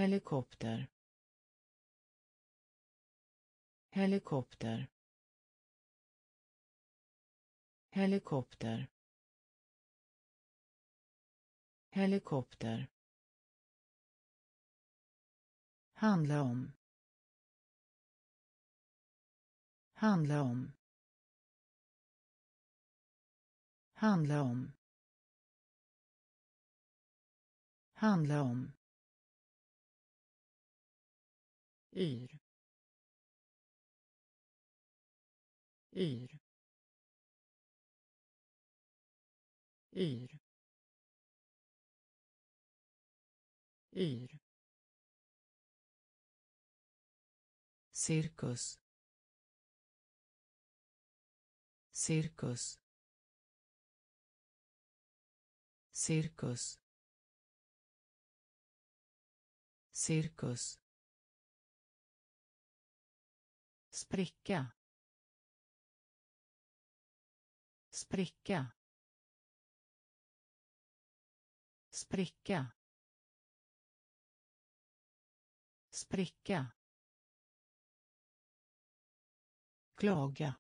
helikopter, helikopter, helikopter, helikopter, handla om, handla om, handla om, handla om, yr, yr, yr, yr, cirkus, cirkus, cirkus, cirkus, spricka, spricka, spricka, spricka, klaga,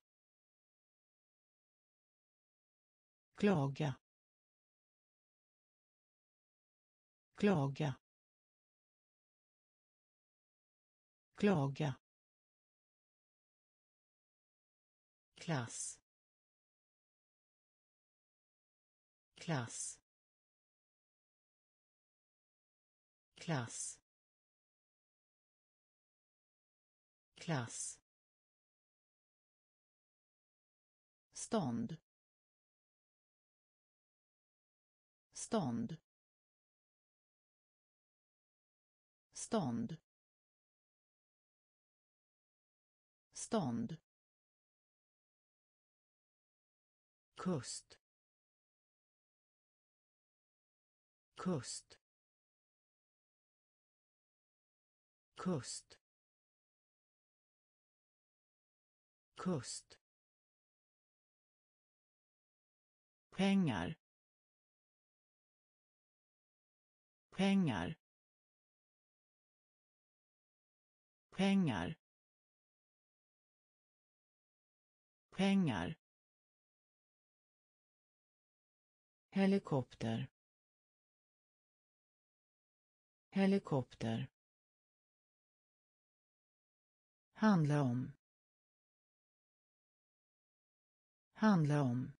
klaga, klaga, klaga, klass, klass, klass, klass, stånd, stånd, stånd, stånd, kust, kust, kust, kust, pengar, pengar, pengar, pengar, helikopter, helikopter, handla om, handla om,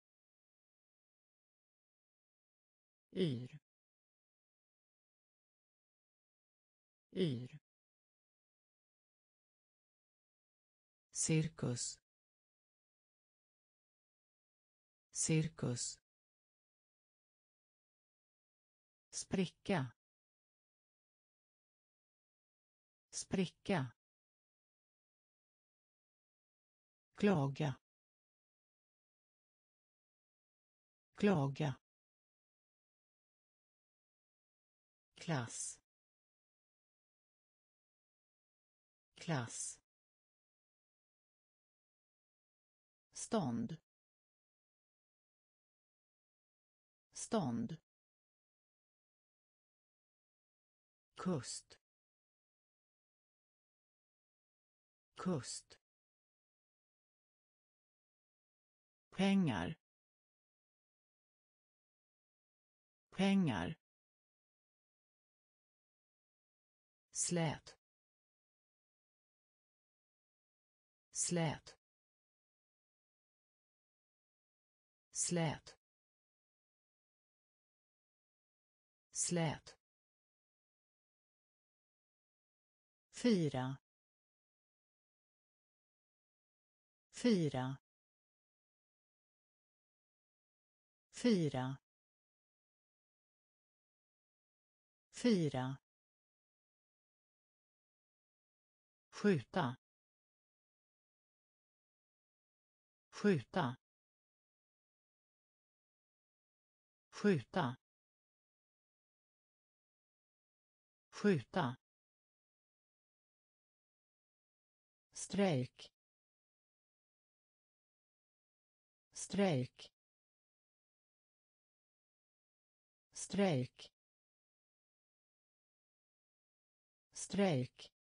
yr, yr, cirkus, cirkus, spricka, spricka, klaga, klaga, klass, klass, stånd, stånd, kust, kust, pengar, pengar, slät, slät, slät, slät, fira, fira, fira, fira, skjuta, skjuta, skjuta, skjuta, strejk, strejk, strejk, strejk,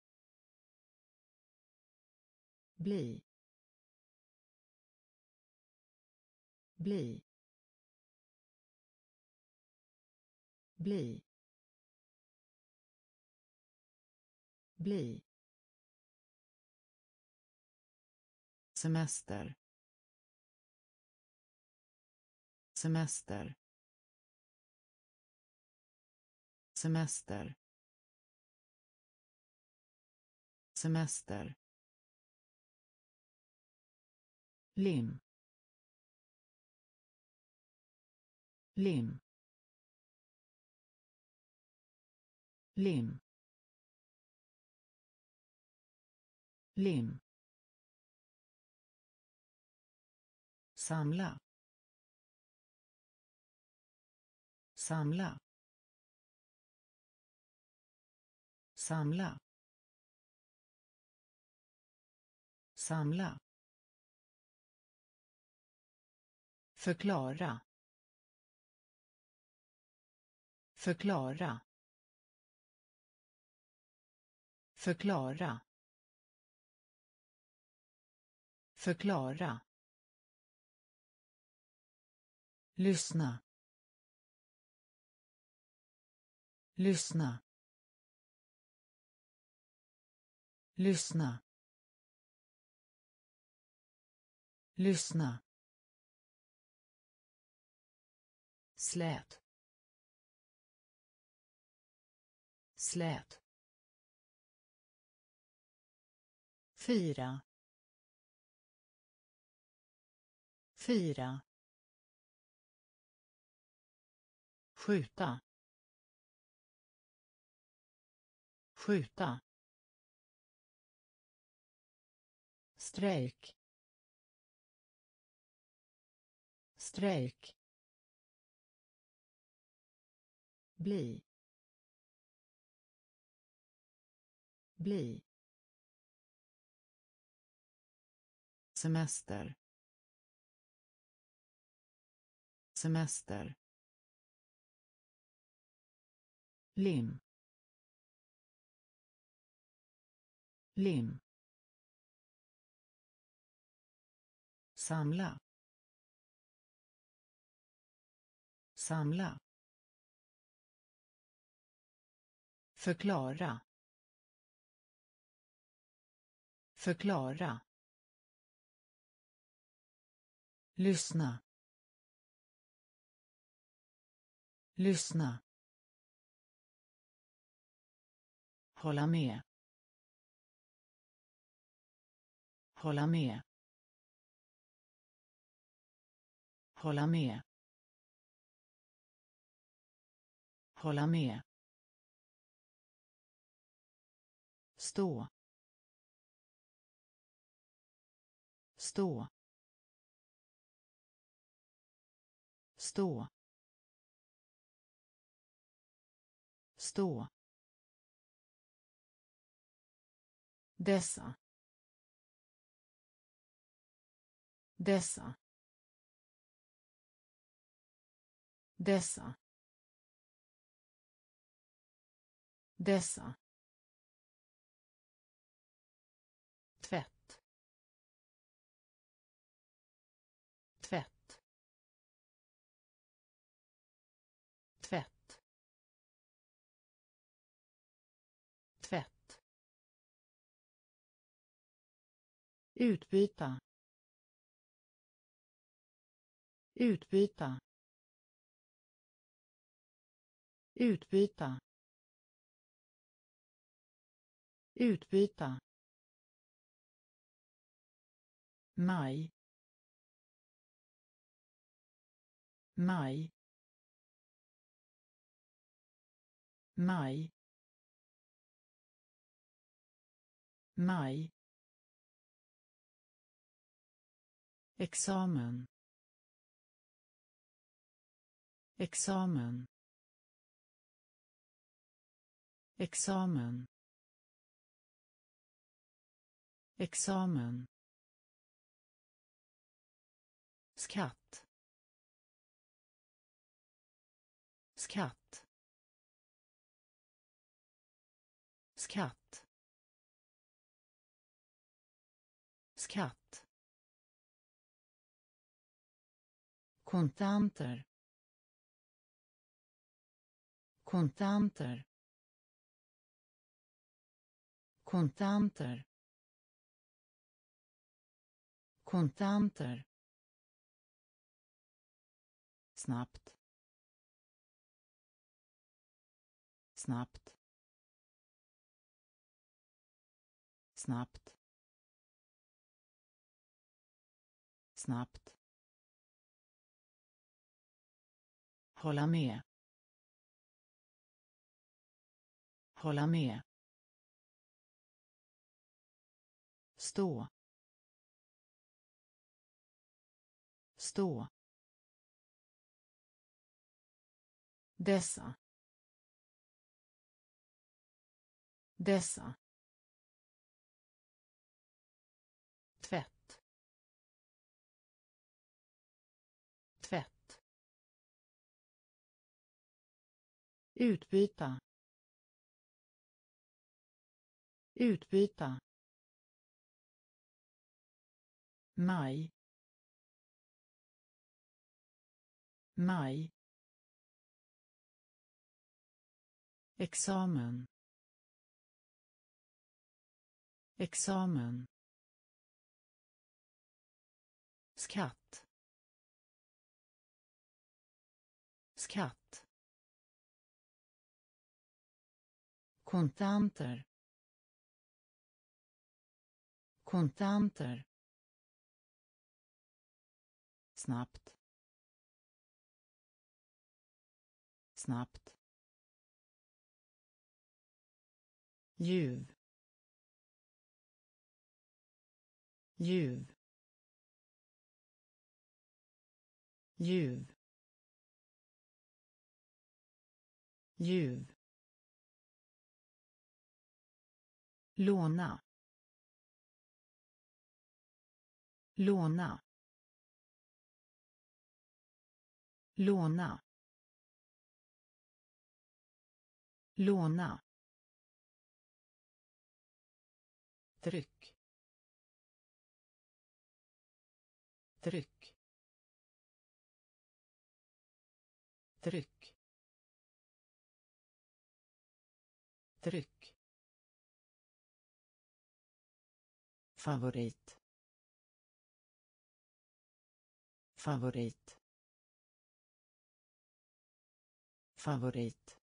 bli, bli, bli, bli, semester, semester, semester, semester, lim, lim, lim, lim, samla, samla, samla, samla, förklara, förklara, förklara, förklara, lyssna, lyssna, lyssna, lyssna, slät, slät, fira, fira, skjuta, skjuta, strejk, strejk, bli, bli, semester, semester, lim, lim, samla, samla, förklara, förklara, lyssna, lyssna, hålla med, hålla med, hålla med, hålla med, stå, stå, stå, stå, dessa, dessa, dessa, dessa, tvätt, tvätt, tvätt, tvätt, utbyta, utbyta, utbyta, utbyta, maj, maj, maj, maj, examen, examen, examen, examen, skatt, skatt, skatt, skatt, kontanter, kontanter, kontanter, kontanter, snabbt, snabbt, snabbt, snabbt, hålla med, hålla med, stå, stå, dessa, dessa, tvätt, tvätt, utbyta, utbyta, maj, maj, examen, examen, skatt, skatt, kontanter, kontanter, snabbt, snabbt, ljuv, ljuv, ljuv, ljuv, låna, låna, låna, låna, tryck, tryck, tryck, tryck, favorit, favorit, favorit,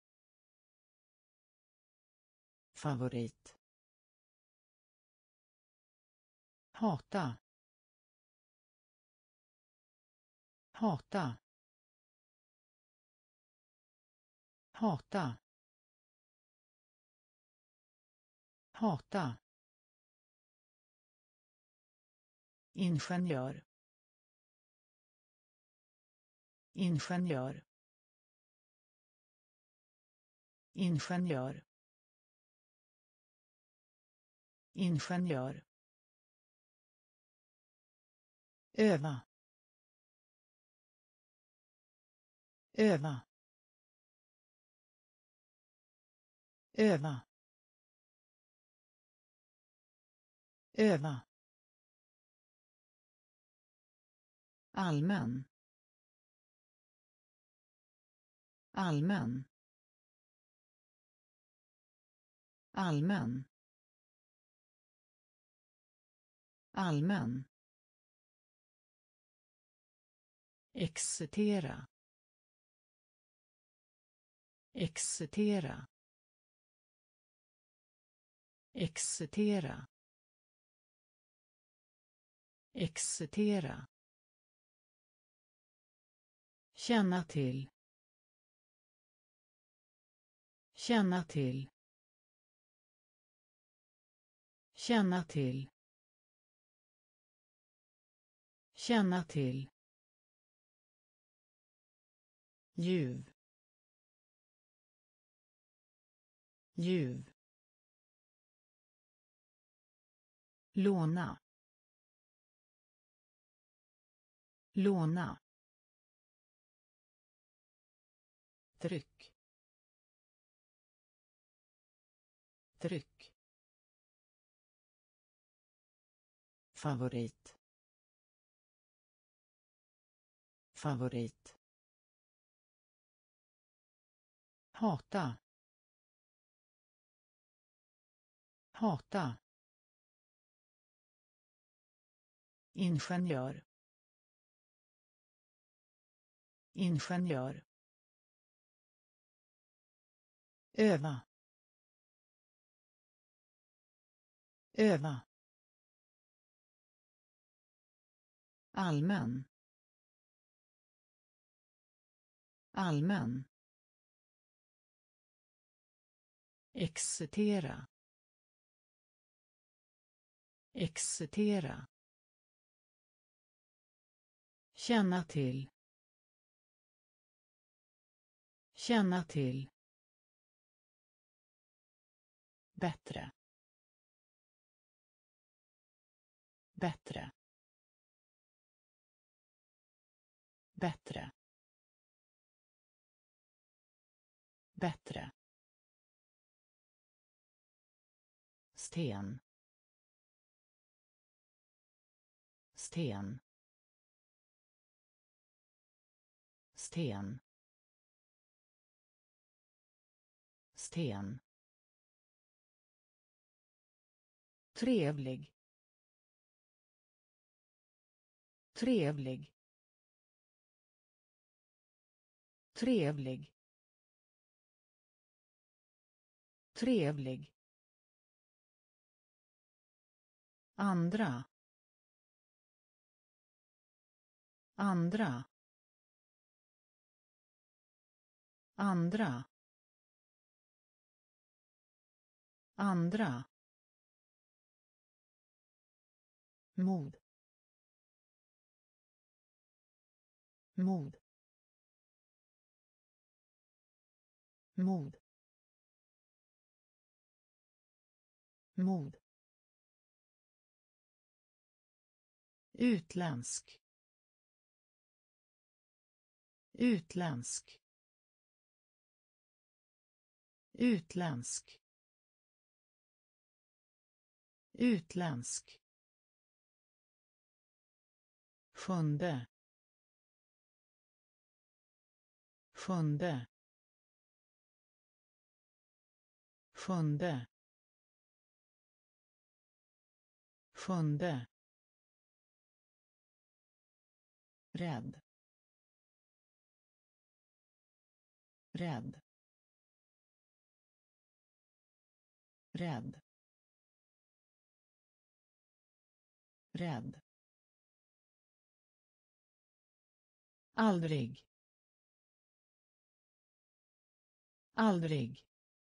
favorit, hata, hata, hata, hata, ingenjör, ingenjör, ingenjör, ingenjör, öva, öva, öva, öva, allmän, allmän, allmän, allmän, excitera, excitera, excitera, excitera, känna till, känna till, känna till, känna till, ljuv, ljuv, låna, låna, tryck, Lättdryck. Favorit. Favorit. Hata. Hata. Ingenjör. Ingenjör. Öva. Öva. Allmän. Allmän. Excitera. Excitera. Känna till. Känna till. Bättre. Bättre. Bättre. Bättre. Sten. Sten. Sten. Sten. Trevlig. Trevlig. Trevlig. Trevlig. Andra. Andra. Andra. Andra. Mod. Mod. Mod. Mod. Utländsk. Utländsk. Utländsk. Utländsk. Sjunde. Sjunde. Sjunde. Sjunde. Rädd. Rädd. Rädd. Rädd. Aldrig. Aldrig.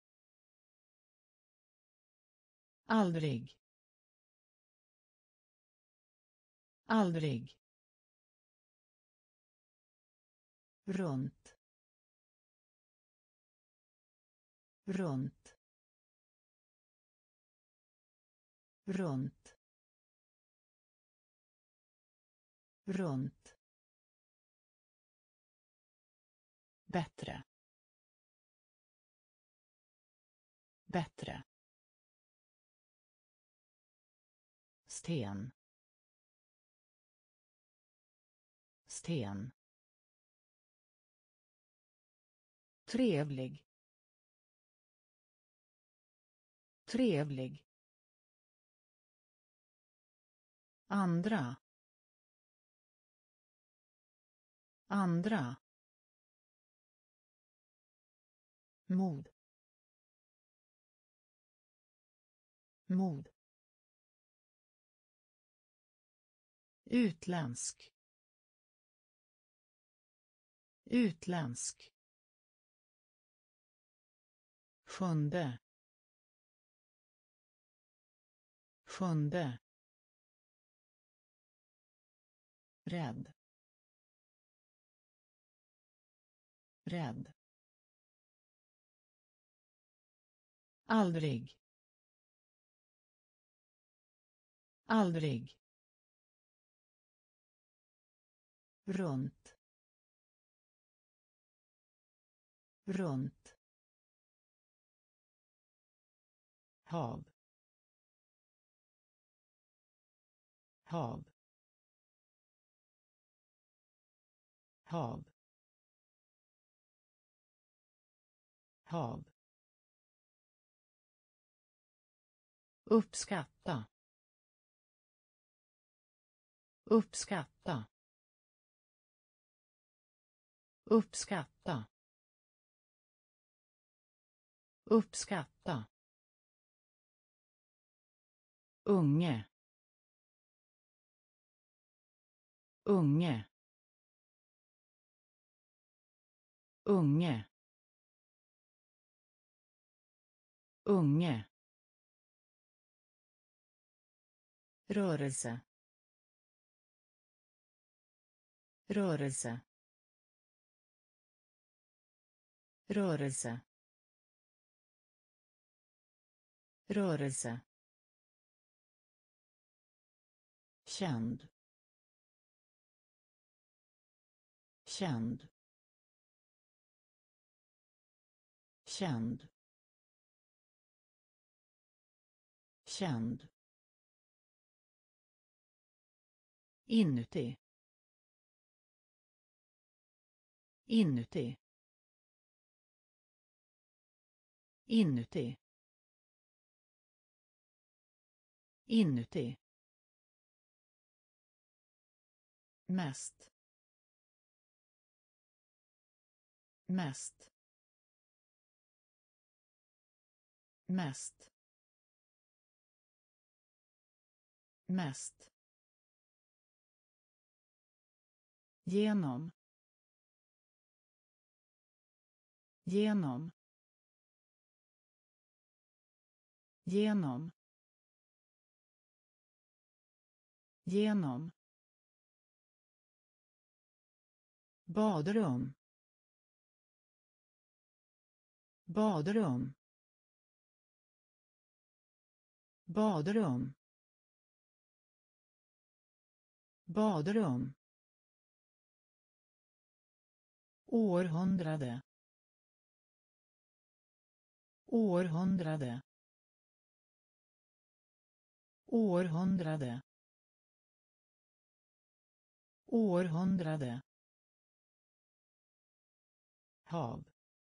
Aldrig. Aldrig. Runt. Runt. Runt. Runt. Bättre. Bättre. Sten. Sten. Trevlig. Trevlig. Andra. Andra. Mod. Mod. Utländsk. Utländsk. Sjunde. Sjunde. Rädd. Rädd. Aldrig. Aldrig. Runt. Runt. hav, hav, hav, hav, uppskatta, uppskatta, uppskatta, uppskatta, unge, unge, unge, unge, rörelse, rörelse, rörelse, rörelse, känd, känd, känd, känd, inuti, inuti, inuti, inuti, mest, mest, mest, mest, genom, genom, genom, genom, badrum, badrum, badrum, badrum, århundrade, århundrade, århundrade, århundrade, hav,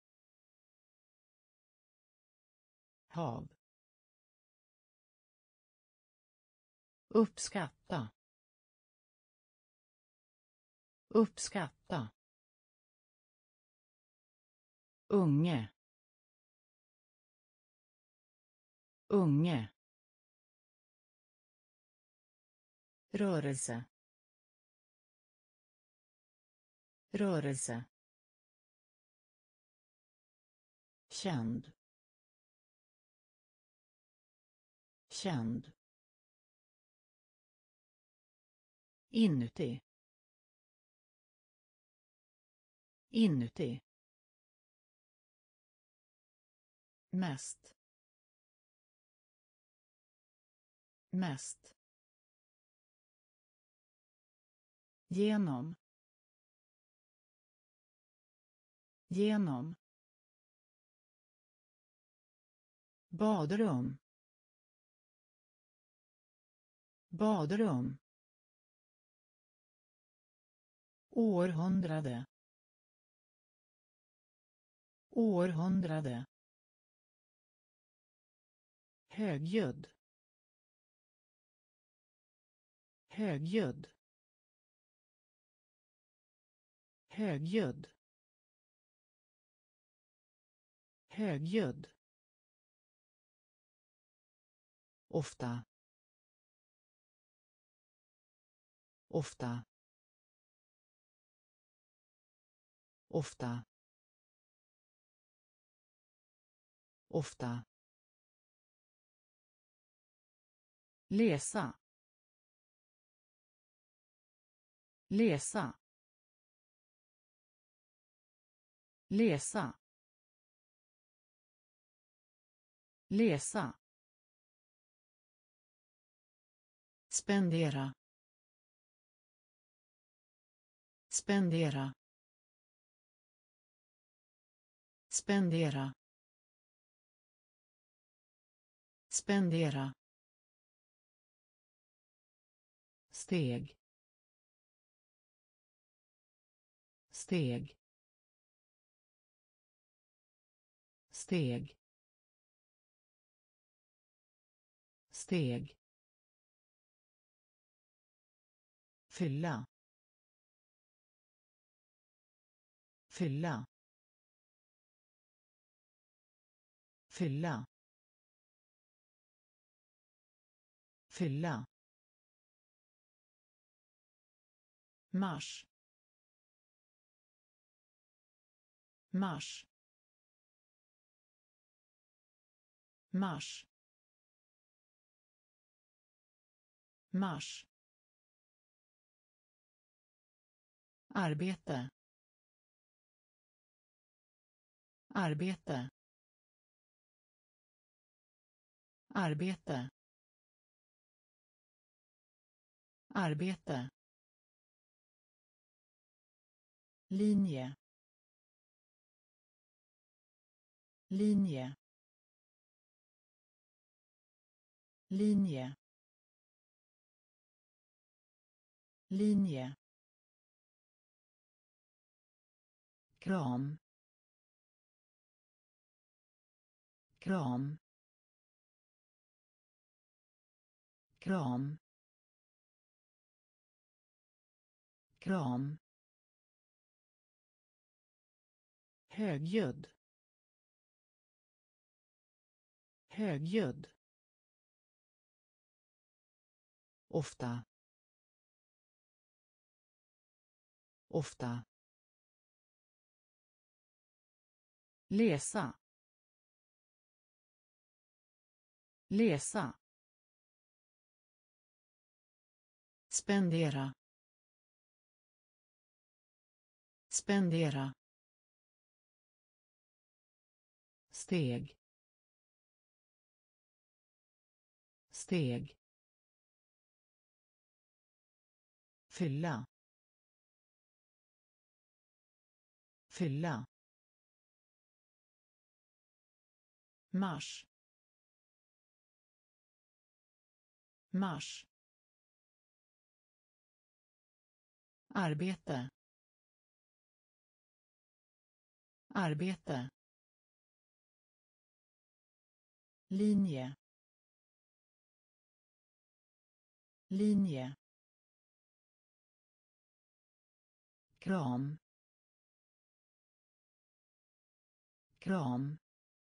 hav, uppskatta, uppskatta, unge, unge, rörelse, rörelse, känd, känd, inuti, inuti, mest, mest, genom, genom, badrum, badrum, århundrade, århundrade, högljudd, högljudd, högljudd, högljudd, ofta, ofta, ofta, ofta, läsa, läsa, läsa, läsa, spendera, spendera, spendera, spendera, steg, steg, steg, steg, fylla, fylla, fylla, fylla, mars, mars, mars, mars, arbete, arbete, arbete, arbete, linje, linje, linje, linje, kram, kram, kram, kram, högljudd, högljudd, ofta, ofta, läsa, läsa, spendera, spendera, steg, steg, fylla, fylla, mars, mars, arbete, arbete, linje, linje, kram, kram,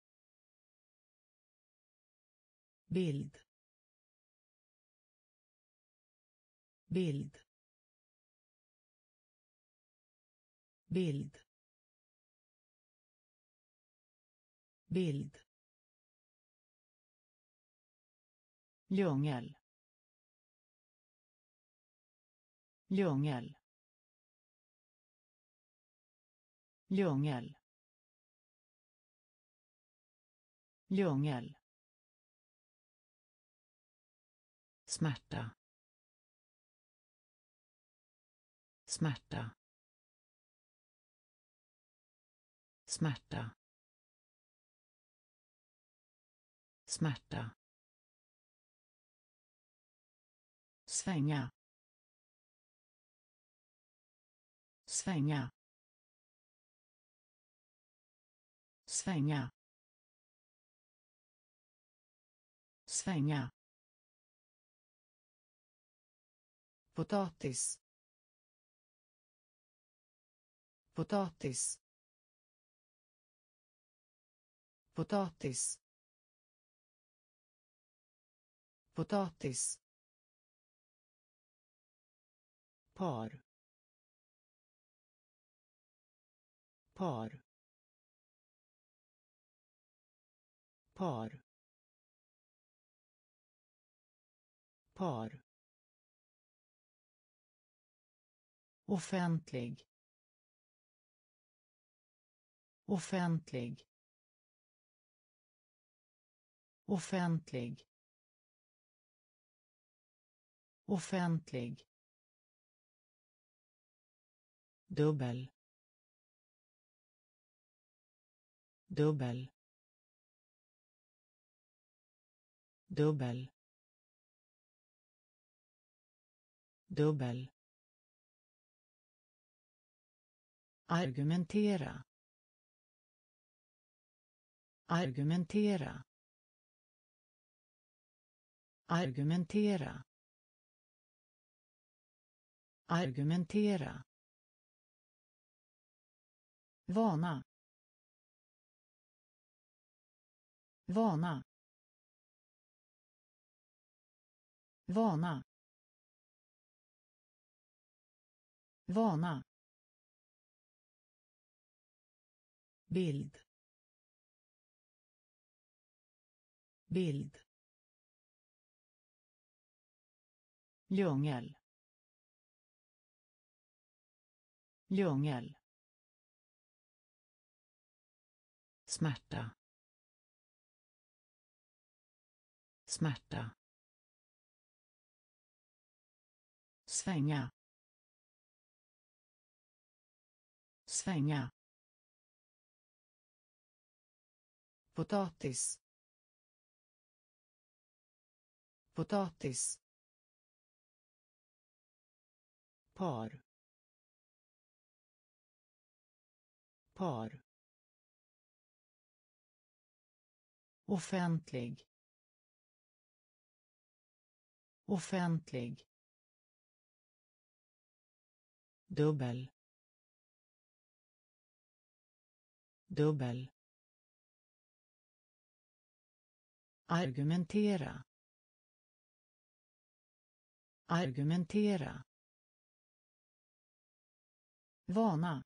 bild, bild, bild, bild, djungel, djungel, djungel, djungel, smärta, smärta, smärta, smärta, svänga, svänga, svänga, svänga, potatis, potatis, potatis, potatis, par, par, par, par, offentlig, offentlig, offentlig, offentlig, dubbel, dubbel, dubbel, dubbel, argumentera, argumentera, argumentera, argumentera, vana, vana, vana, vana, bild, bild, djungel, djungel, smärta, smärta, svänga, svänga, potatis, potatis, par, par, offentlig, offentlig, dubbel, dubbel, argumentera, argumentera, vana,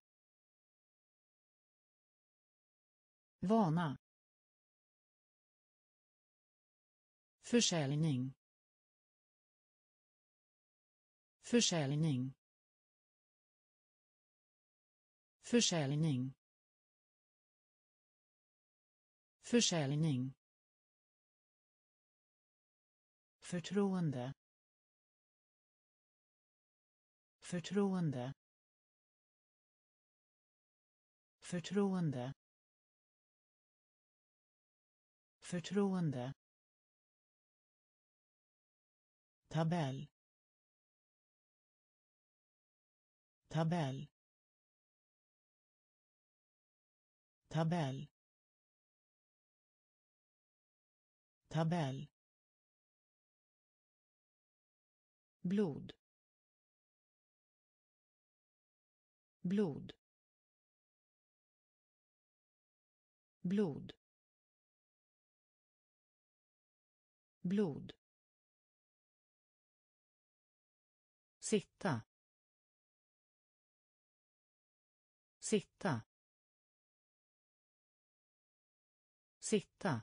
vana, försäljning, försäljning, försäljning, försäljning, förtroende, förtroende, förtroende, förtroende, tabell, tabell, tabell, tabell, blod, blod, blod, blod, sitta, sitta, sitta,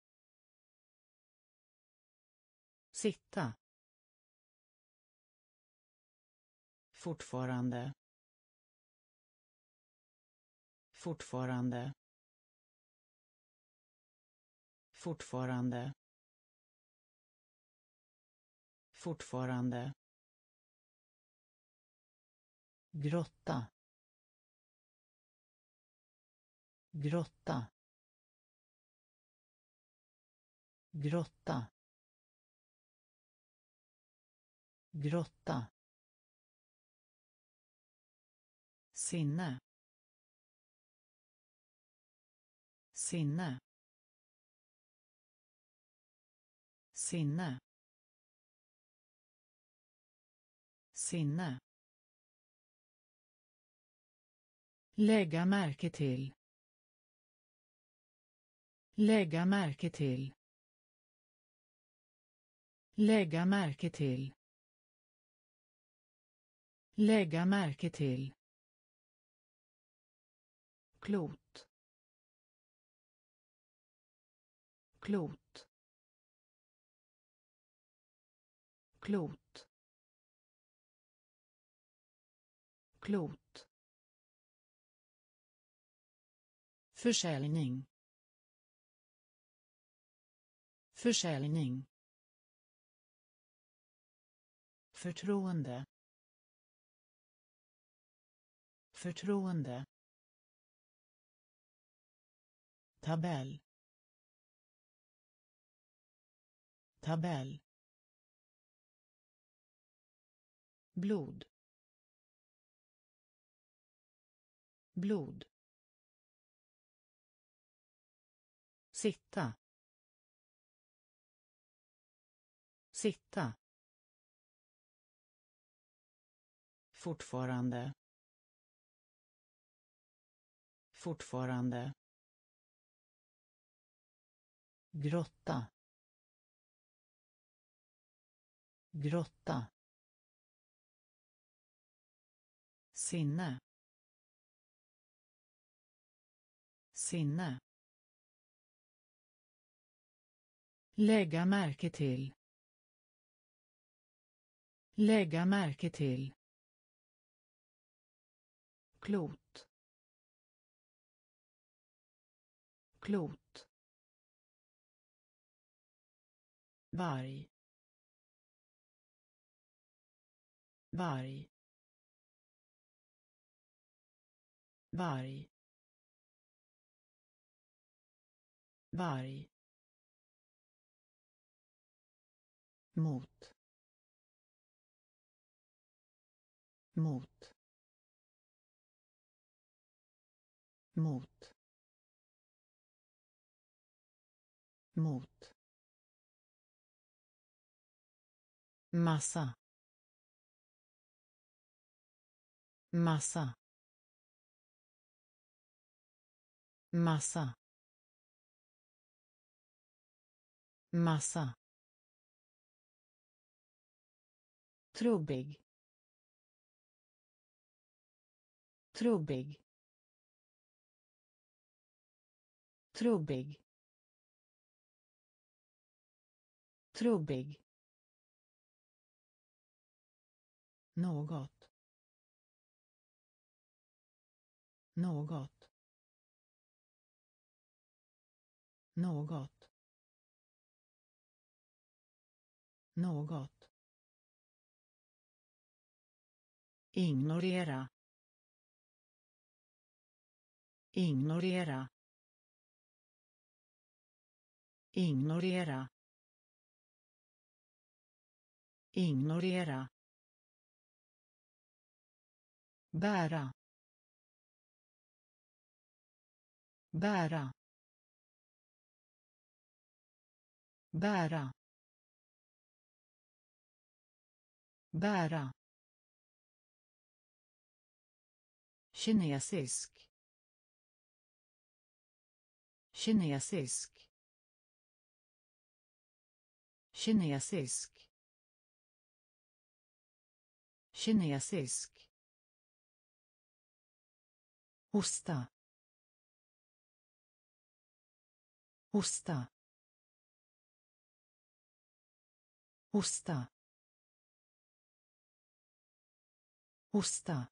sitta, fortfarande, fortfarande, fortfarande, fortfarande, grotta, grotta, grotta, grotta, sinne, sinne, sinne, sinne, lägga märke till, lägga märke till, lägga märke till, lägga märke till, klot, klot, klot, klot, försäljning, försäljning, förtroende, förtroende, tabell, tabell, blod, blod, sitta, sitta, fortfarande, fortfarande, grotta, grotta, sinne, sinne, lägga märke till, lägga märke till, klot, klot, varg, varg, varg, varg, mot, mot, mot, mot, massa, massa, massa, massa, trubbig, trubbig, trubbig, trubbig, något, något, något, något, ignorera, ignorera, ignorera, ignorera, bära, bära, bära, bära, kinesisk, kinesisk, kinesisk, kinesisk, hosta, hosta, hosta, hosta,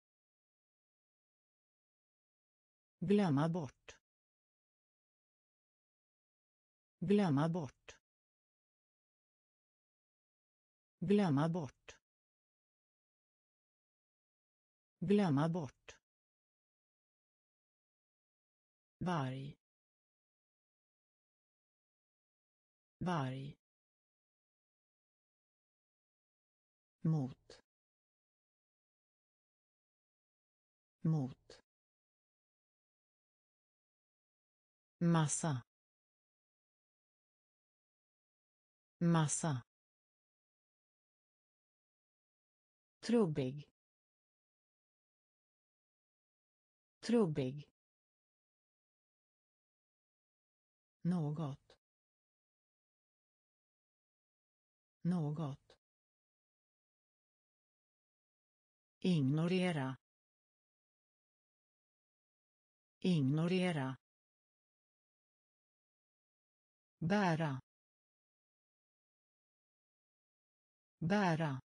glömma bort, glömma bort, glömma bort, glömma bort, varg, varg, mot, mot, massa, massa, trubbig, trubbig, något, något, ignorera, ignorera, bära, bära,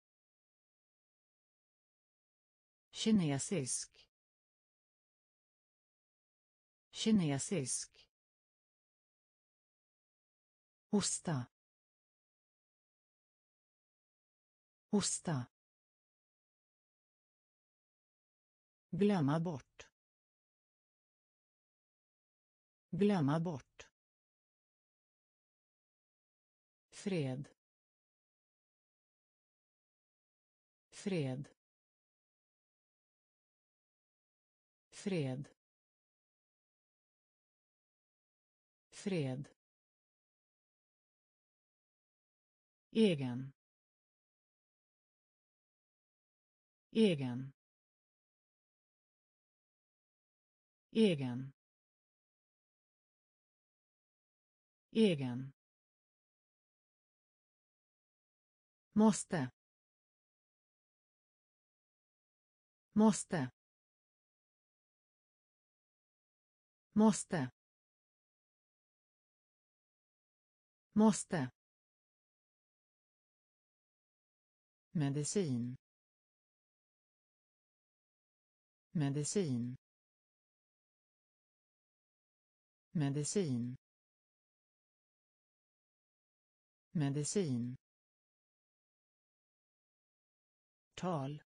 kinesisk, kinesisk, hosta, hosta, glömma bort, glömma bort, fred, fred, fred, fred, egen, egen, egen, egen, måste, måste, måste, måste, medicin, medicin, medicin, medicin, tal,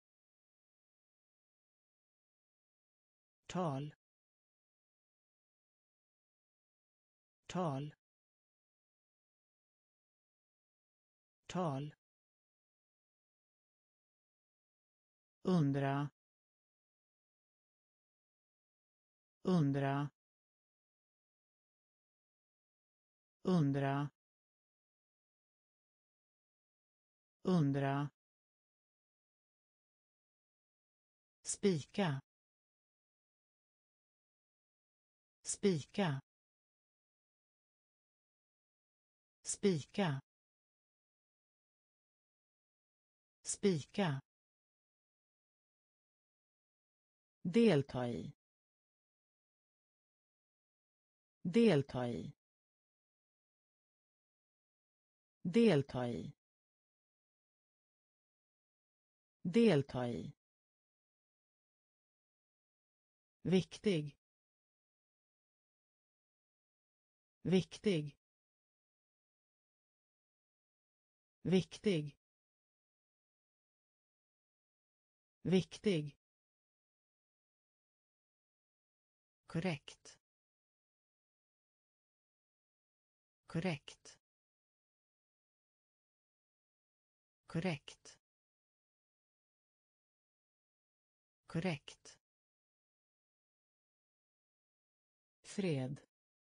tal, tal, tal, undra, undra, undra, undra, spika, spika, spika, spika, delta i, delta i, delta i, delta i, viktig, viktig, viktig, viktig, korrekt, korrekt, korrekt, korrekt, fred,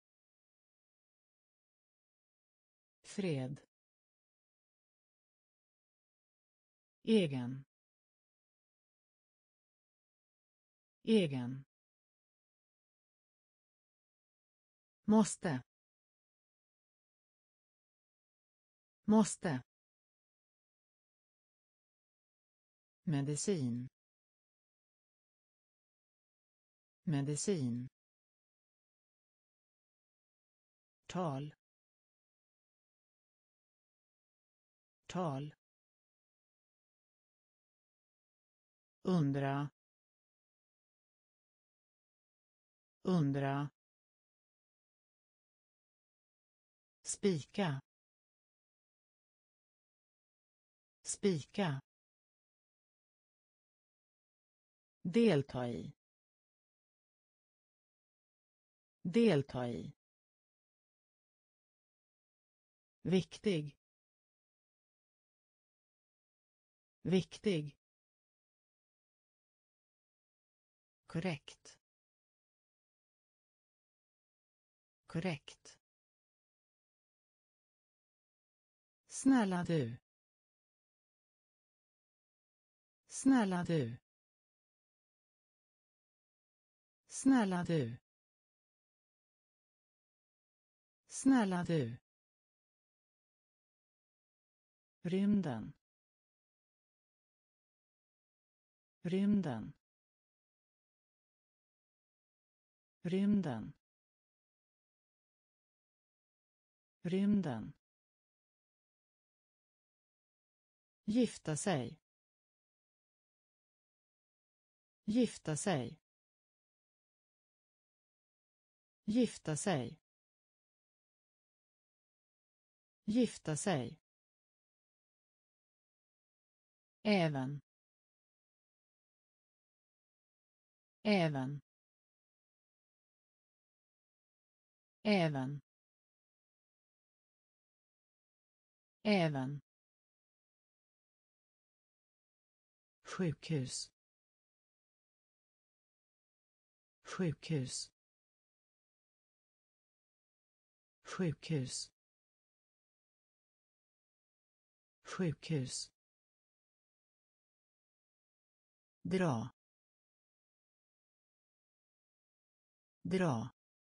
fred, egen, egen, måste, måste, medicin, medicin, tal, tal, undra, undra, spika, spika, delta i, delta i, viktig, viktig, korrekt, korrekt, snälla du, snälla du, snälla du, snälla du, rymden, rymden, rymden, rymden, gifta sig, gifta sig, gifta sig, gifta sig, även, även, även, även, sjukhus, sjukhus, sjukhus, sjukhus, dra, dra,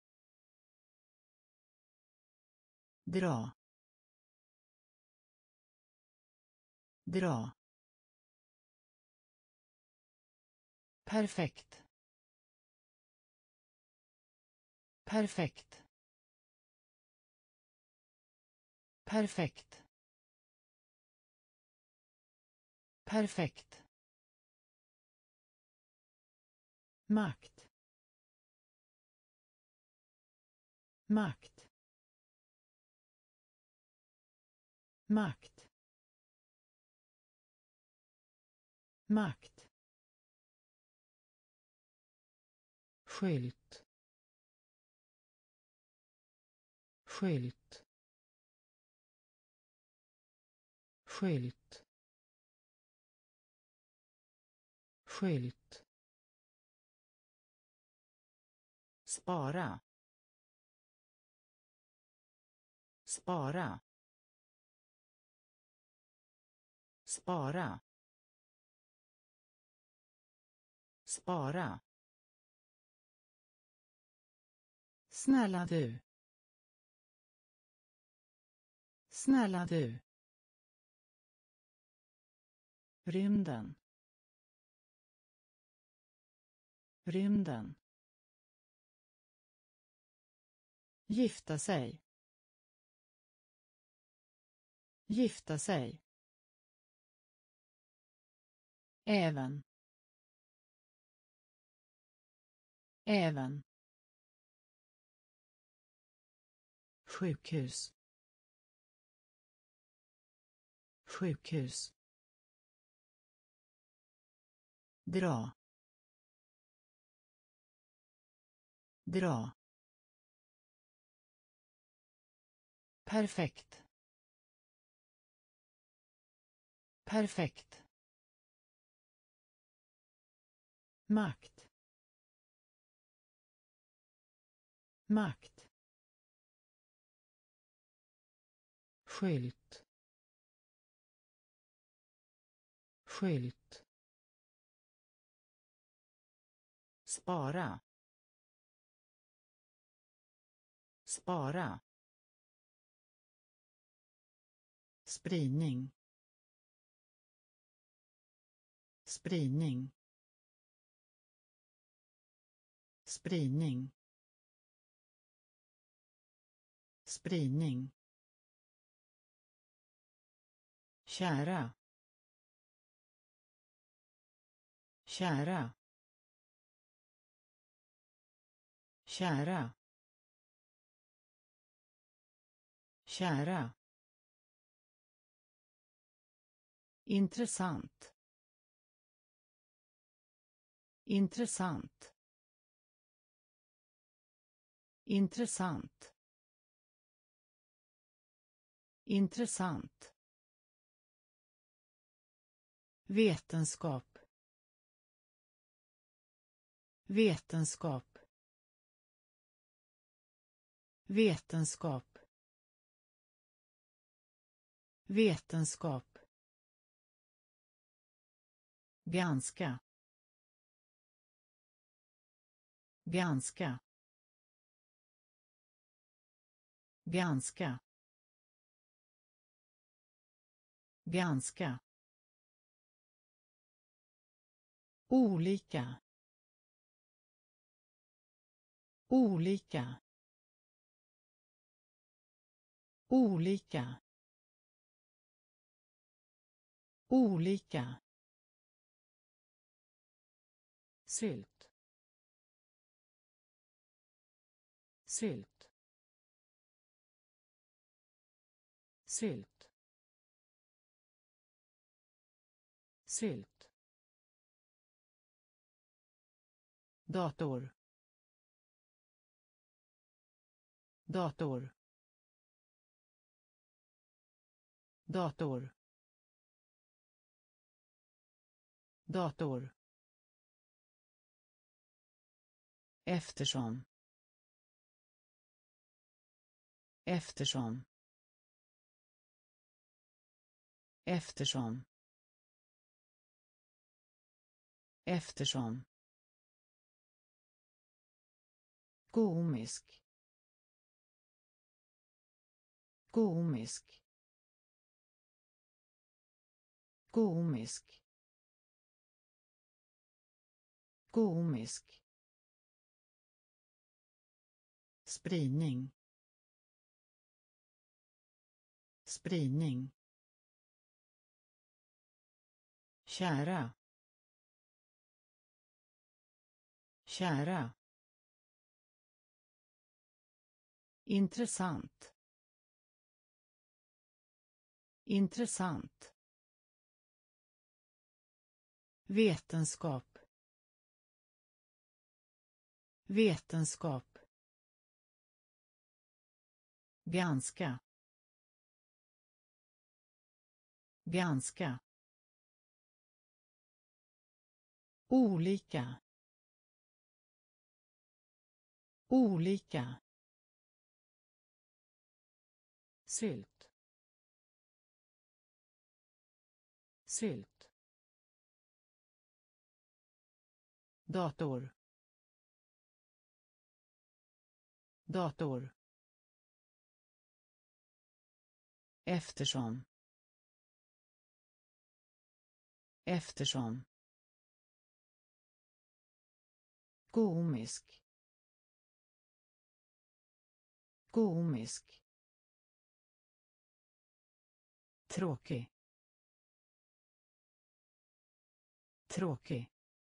dra, dra, perfekt, perfekt, perfekt, perfekt, makt, makt, makt, makt, skylt, skylt, skylt, skylt, spara, spara, spara, spara, snälla du, snälla du, rymden, rymden, gifta sig, gifta sig, även, även, sjukhus, sjukhus, dra, dra, perfekt, perfekt, makt, makt, skylt, skylt, spara, spara, spridning, spridning, spridning, spridning, kära, kära, kära, kära, intressant, intressant, intressant, intressant, vetenskap, vetenskap, vetenskap, vetenskap, ganska, ganska, ganska, ganska, olika, olika, olika, olika, sylt, sylt, sylt, sylt, dator, dator, dator, dator, eftersom, eftersom, eftersom, eftersom, komisk, komisk, komisk, komisk, spridning, spridning, kära, kära, intressant, intressant, vetenskap, vetenskap, ganska, ganska, olika, olika, sylt, sylt, dator, dator, eftersom, eftersom, komisk, komisk, tråkig, tråkig,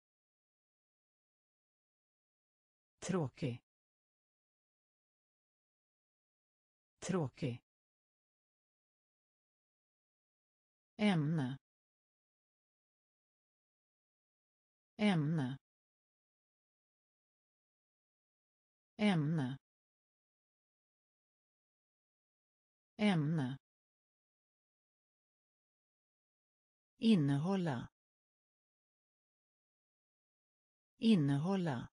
tråkig, tråkig, ämne, ämne, ämne, ämne, innehålla, innehålla,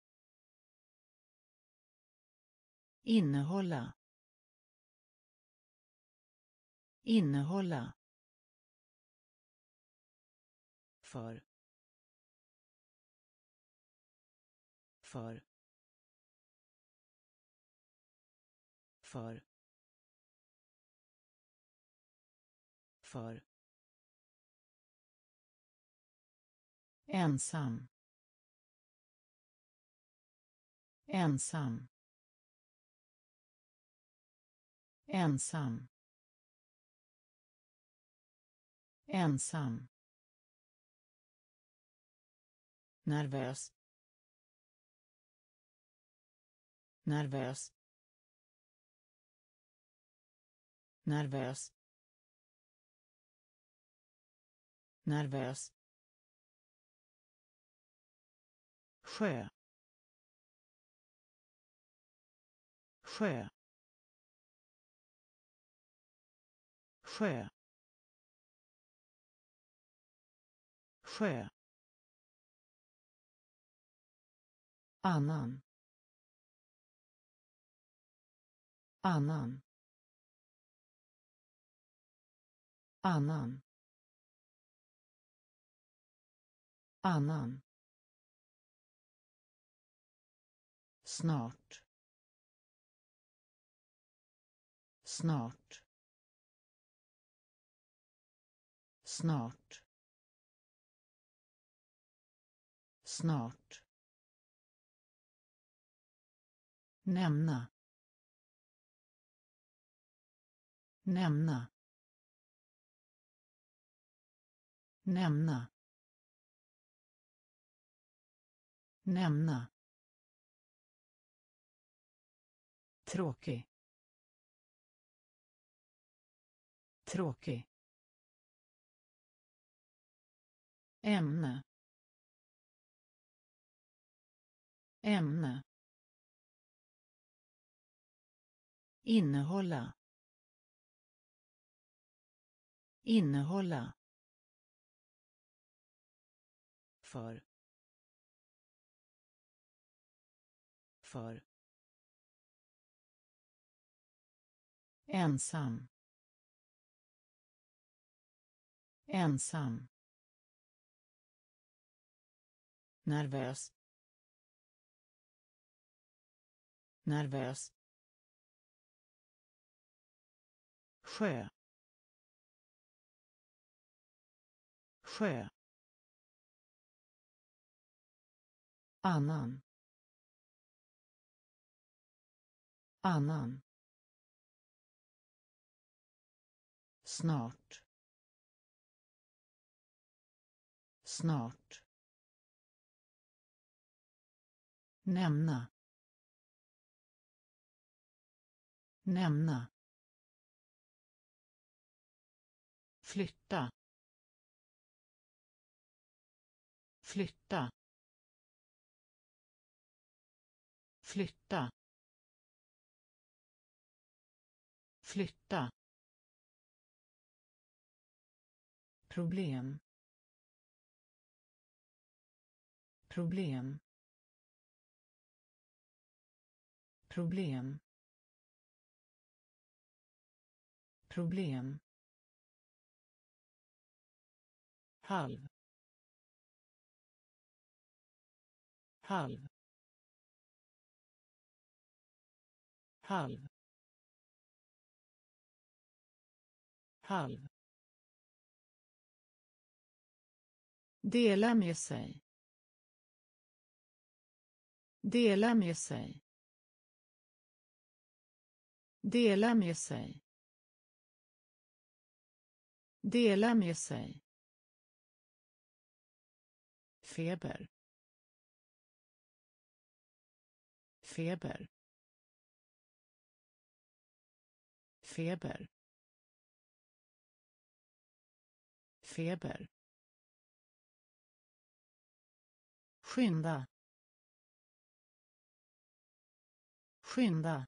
innehålla, innehålla, för, för, för, för, ensam, ensam, ensam, ensam, nervös, nervös, nervös, nervös, sjö, sjö, sjö, sjö, annan, annan, annan, annan, snart, snart, snart, snart, nämna, nämna, nämna, nämna, tråkig, tråkig, ämne, ämne, innehålla, innehålla, för ensam, ensam, nervös, nervös, sjö, sjö, annan, annan, snart, snart, nämna, nämna, flytta, flytta, flytta, flytta, problem, problem, problem, problem, halv, halv, halv, halv, dela med sig, dela med sig, dela med sig, dela med sig, feber, feber, feber, feber, skynda, skynda,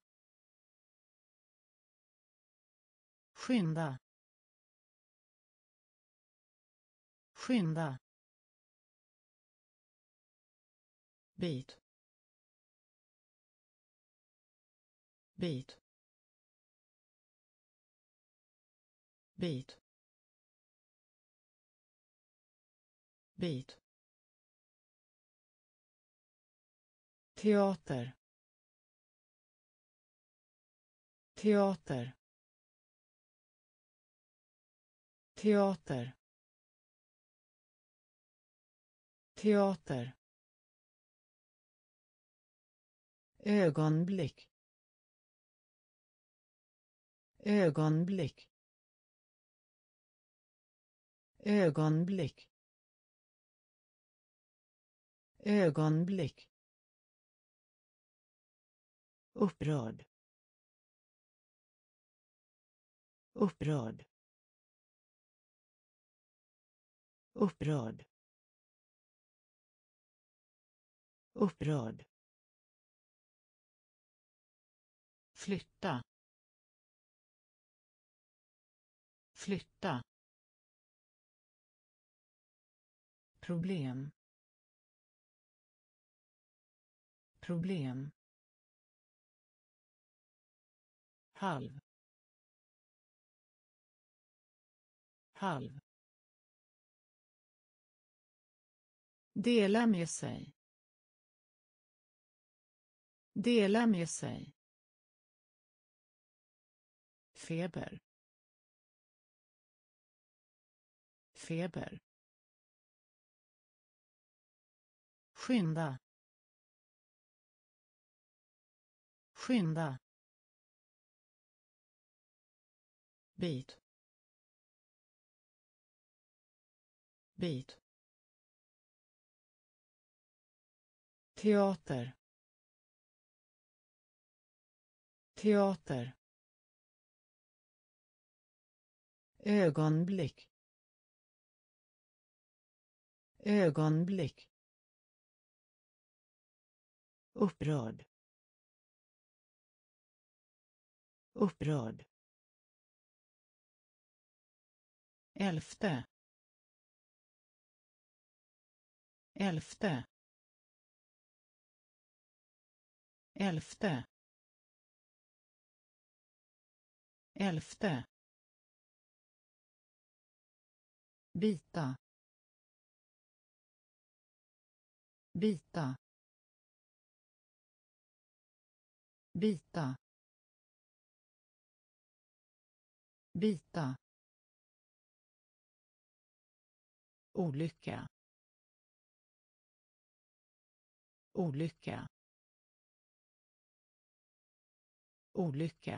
skynda, skynda, bit, bit, bit, bit, teater, teater, teater, teater, ögonblick, ögonblick, ögonblick, ögonblick, upprörd, upprörd, upprörd, upprörd, flytta, flytta, problem, problem, halv, halv, dela med sig, dela med sig, feber, feber, skynda, skynda, bit, bit, teater, teater, ögonblick, ögonblick, upprörd, upprörd, elfte, elfte, elfte, elfte, bita, bita, bita, bita, olycka, olycka, olycka,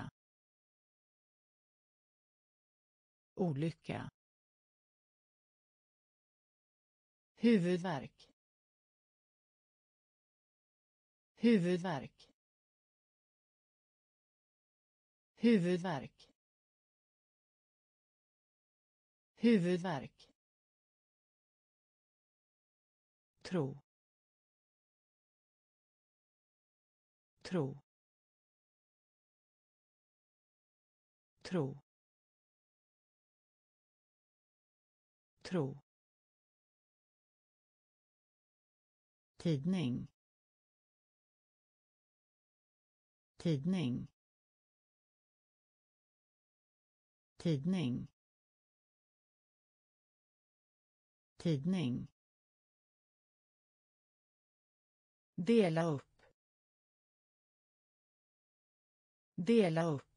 olycka, huvudvärk, huvudvärk, huvudvärk, huvudvärk, tro, tro, tro, tro, tidning, tidning, tidning, tidning, dela upp, dela upp,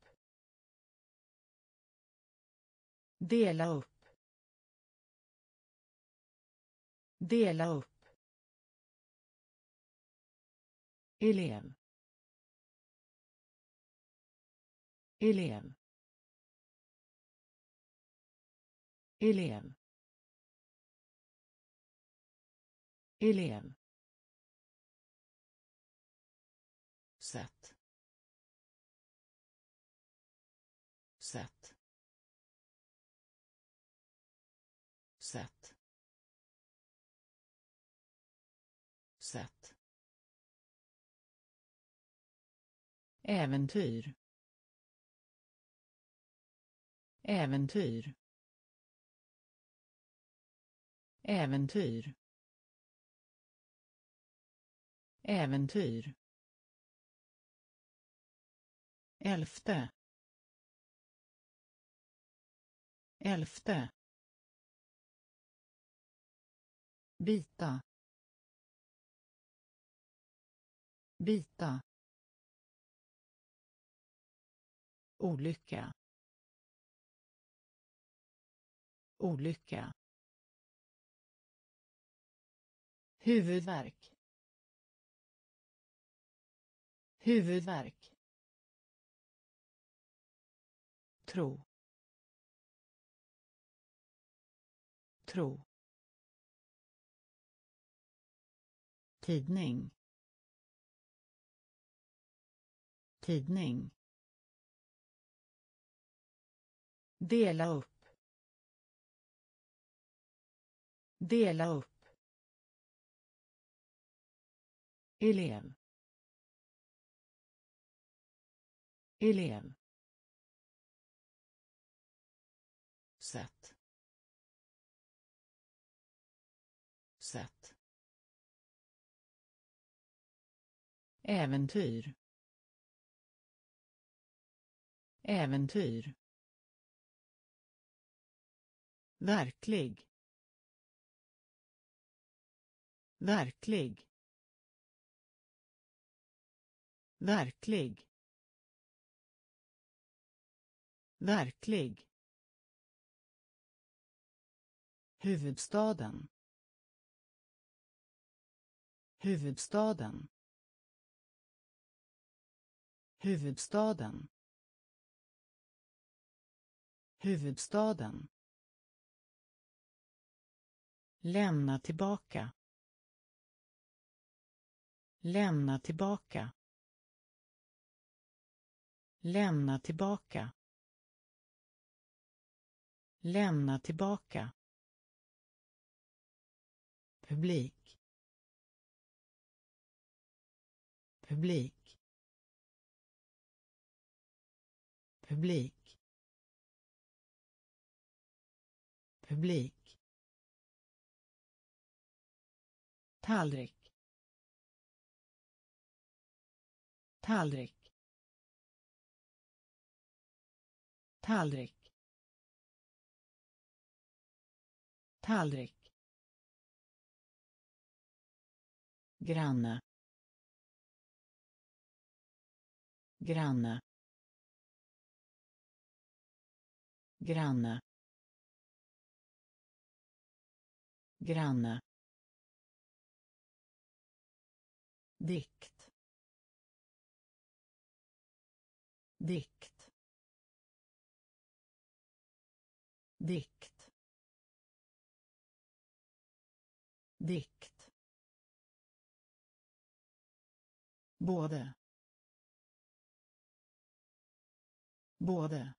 dela upp, dela upp, elev, elev, elev, elev, sätt, sätt, sätt, sätt, äventyr, äventyr, äventyr, äventyr, elfte, elfte, bita, bita, olycka, olycka, huvudvärk, huvudvärk, tro, tro, tidning, tidning, dela upp, dela upp, elev, elev, sätt, sätt, äventyr, äventyr, verklig, verklig, verklig, verklig, huvudstaden, huvudstaden, huvudstaden, huvudstaden, lämna tillbaka, lämna tillbaka, lämna tillbaka, lämna tillbaka, publik, publik, publik, publik, tallrik, tallrik, tallrik, tallrik, granne, granne, granne, granne, dikt, dikt, dikt, dikt, både, både,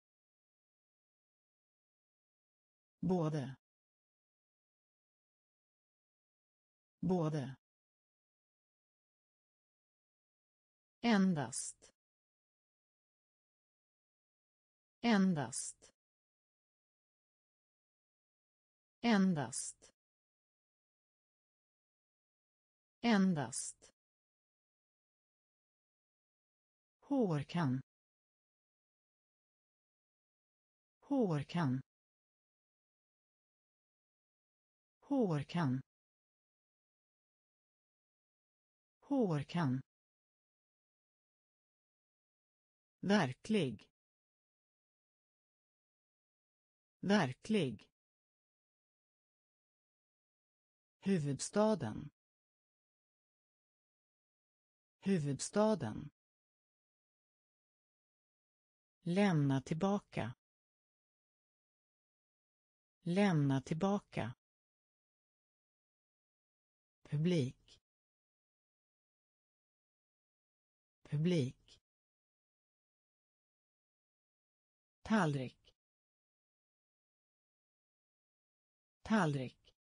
både, både, endast, endast, endast, endast, hårkam, hårkam, hårkam, hårkam, verklig, verklig, huvudstaden, huvudstaden, lämna tillbaka, lämna tillbaka, publik, publik, tallrik, tallrik,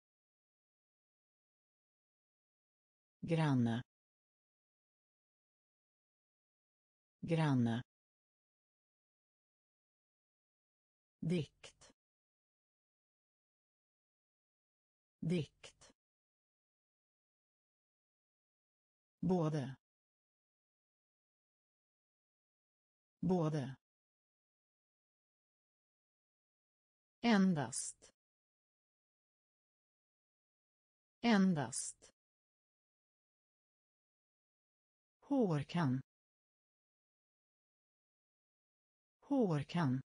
granne, granne, dikt, dikt, både, både, endast, endast, hårkam, hårkam,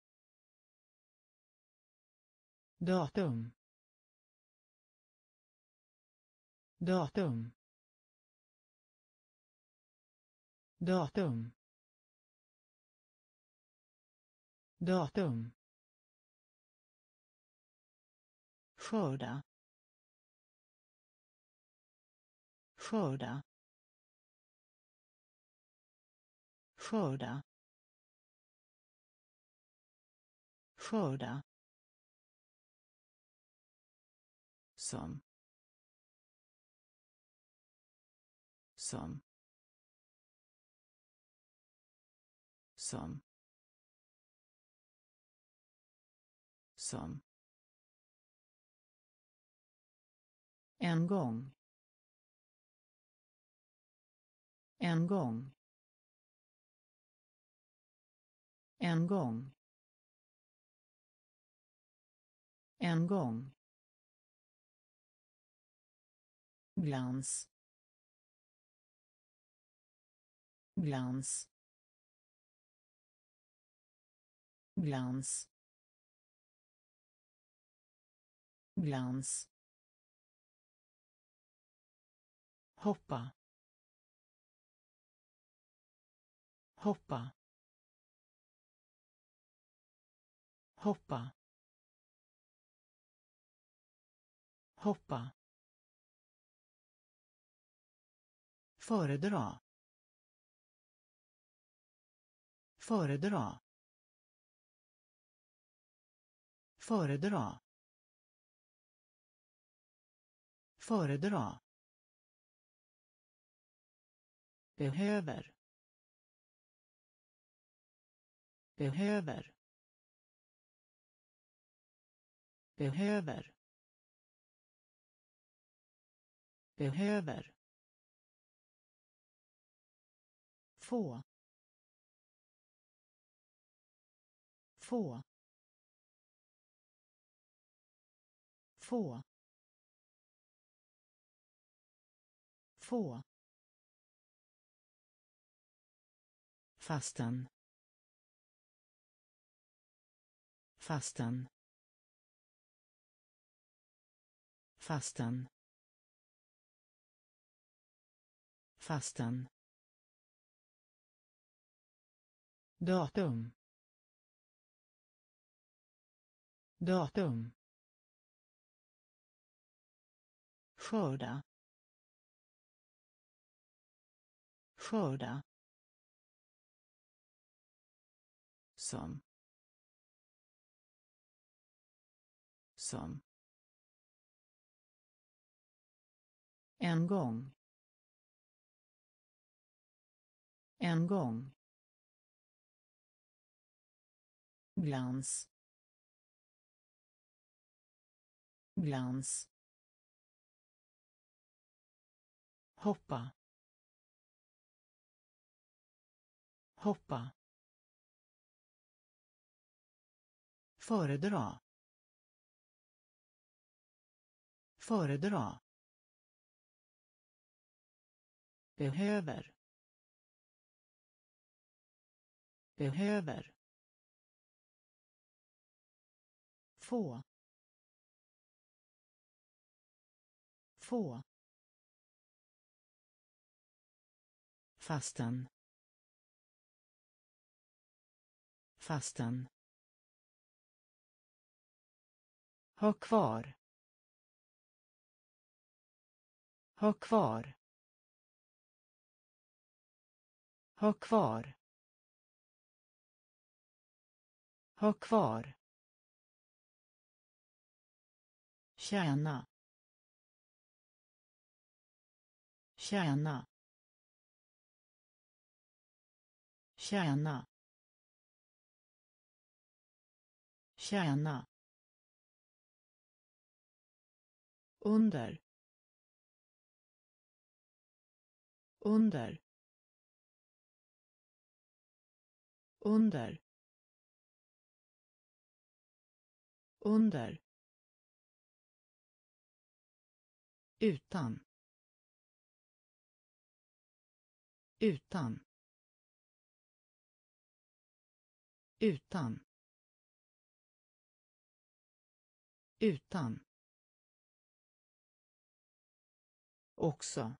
datum, datum, datum, datum, skörda, skörda, skörda, skörda, som, som, som, som, en gång, en gång, en gång, en gång, glans, glans, glans, glans, hoppa, hoppa, hoppa, hoppa, föredra, föredra, föredra, föredra, behöver, behöver, behöver, behöver, få, få, få, få, fastan, fastan, fastan, fastan, datum, datum, skörda, skörda, som, som, en gång, en gång, glans, glans, hoppa, hoppa, föredra, föredra, behöver, behöver, få, få, fastan, fastan, ha kvar, ha kvar, ha kvar, ha kvar, tjäna, tjäna, tjäna, tjäna, under, under, under, under, utan, utan, utan, utan, också,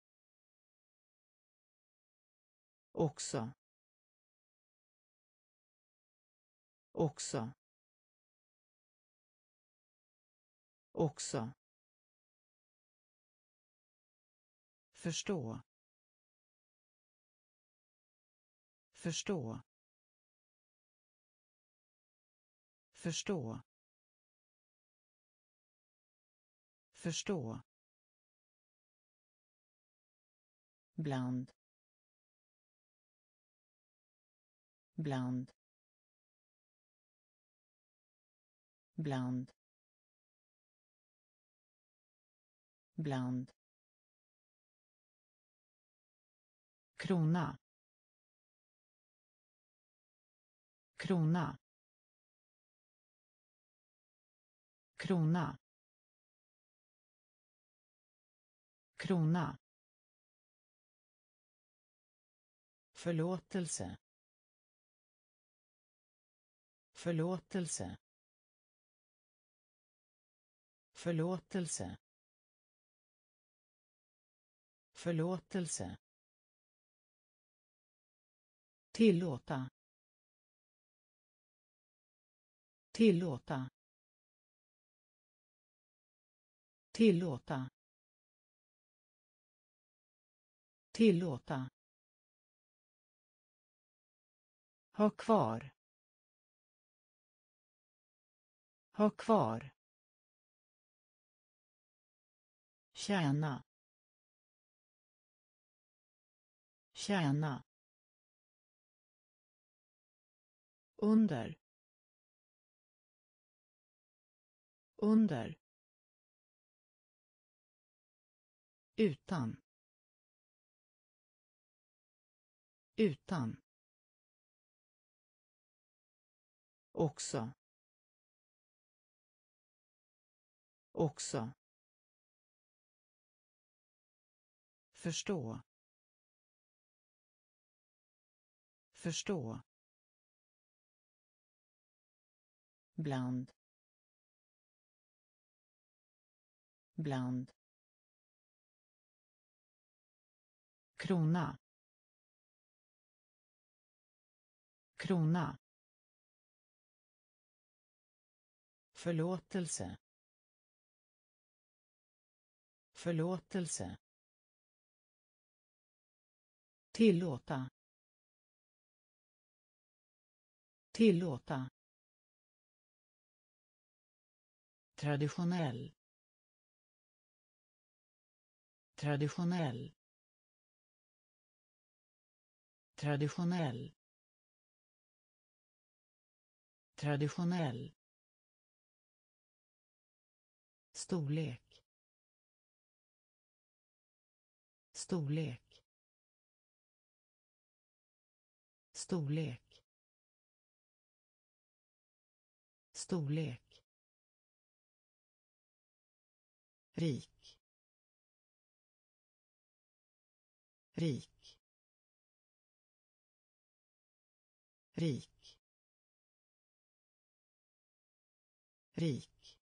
också, också, också, förstå, förstå, förstå, förstå, bland, bland, bland, bland, krona, krona, krona, krona, förlåtelse, förlåtelse, förlåtelse, förlåtelse, tillåta, tillåta, tillåta, tillåta, ha kvar, ha kvar, tjäna, tjäna, under, under, utan, utan, också, också, förstå, förstå, bland, bland, krona, krona, förlåtelse, förlåtelse, tillåta, tillåta, traditionell, traditionell, traditionell, traditionell, storlek, storlek, storlek, storlek, rik, rik, rik, rik,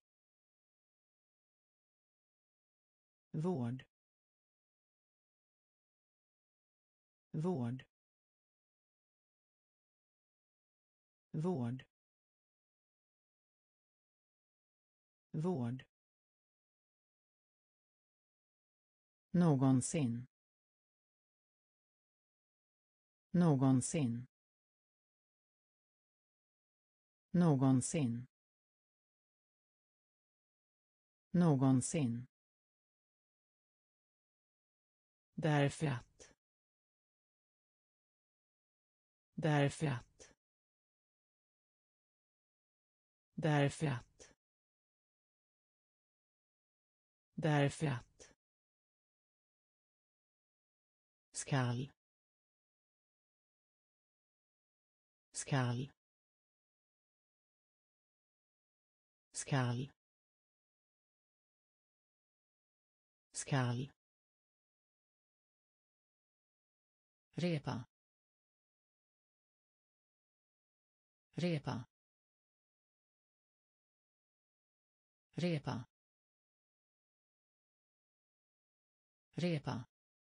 vård, vård, vård, vård, någonsin, någonsin, någonsin, någonsin, därför att, därför att, därför att, därför att, skall, skall, skall, skall, repa, repa, repa, repa,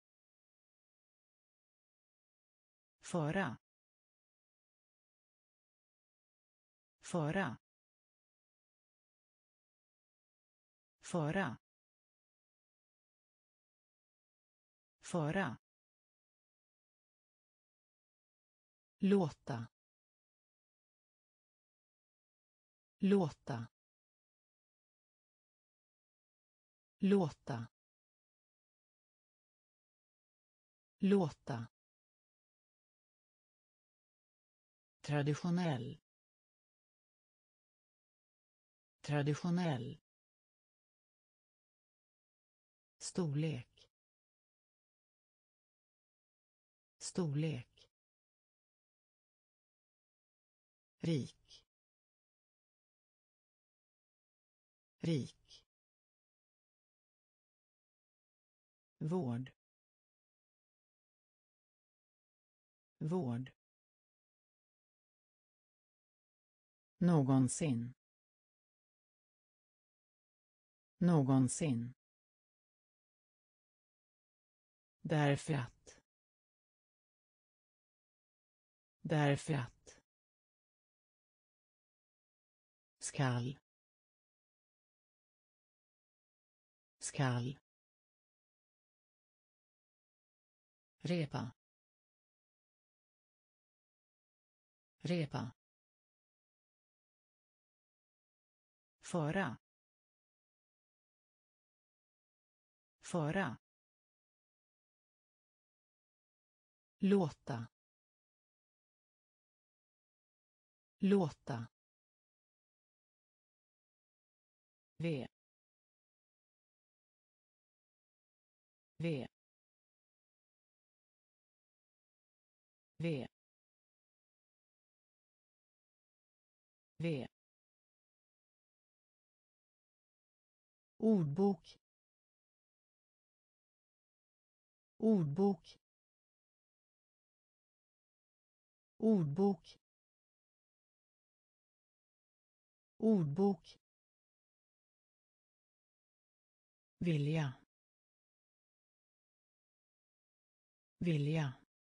föra, föra, föra, föra, låta, låta, låta, låta, traditionell, traditionell, storlek, storlek, rik, rik, vård, vård, någonsin, någonsin, därför att, därför att, skall, skall, repa, repa, föra, föra, låta, låta, V. V. V. V. Ordbok. Ordbok. Ordbok. Ordbok. Vilja. Vilja.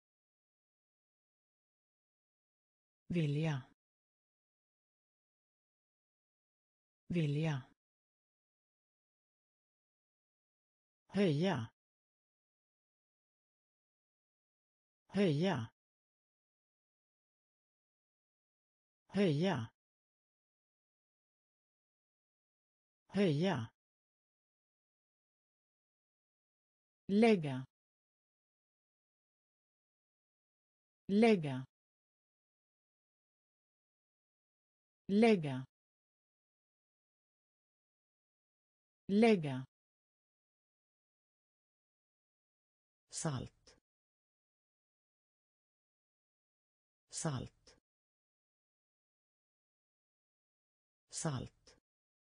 Vilja. Vilja. Höja. Höja. Höja. Höja. Lägga. Lägga. Lägga. Lägga. Salt. Salt. Salt.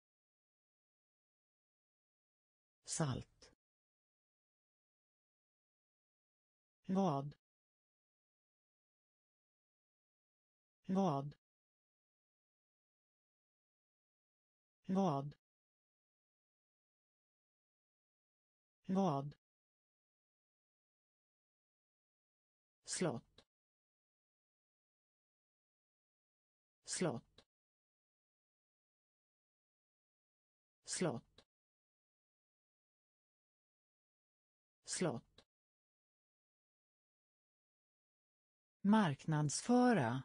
Salt. Vad? Vad? Vad? Vad? Slott. Slott. Slott. Slott. Marknadsföra.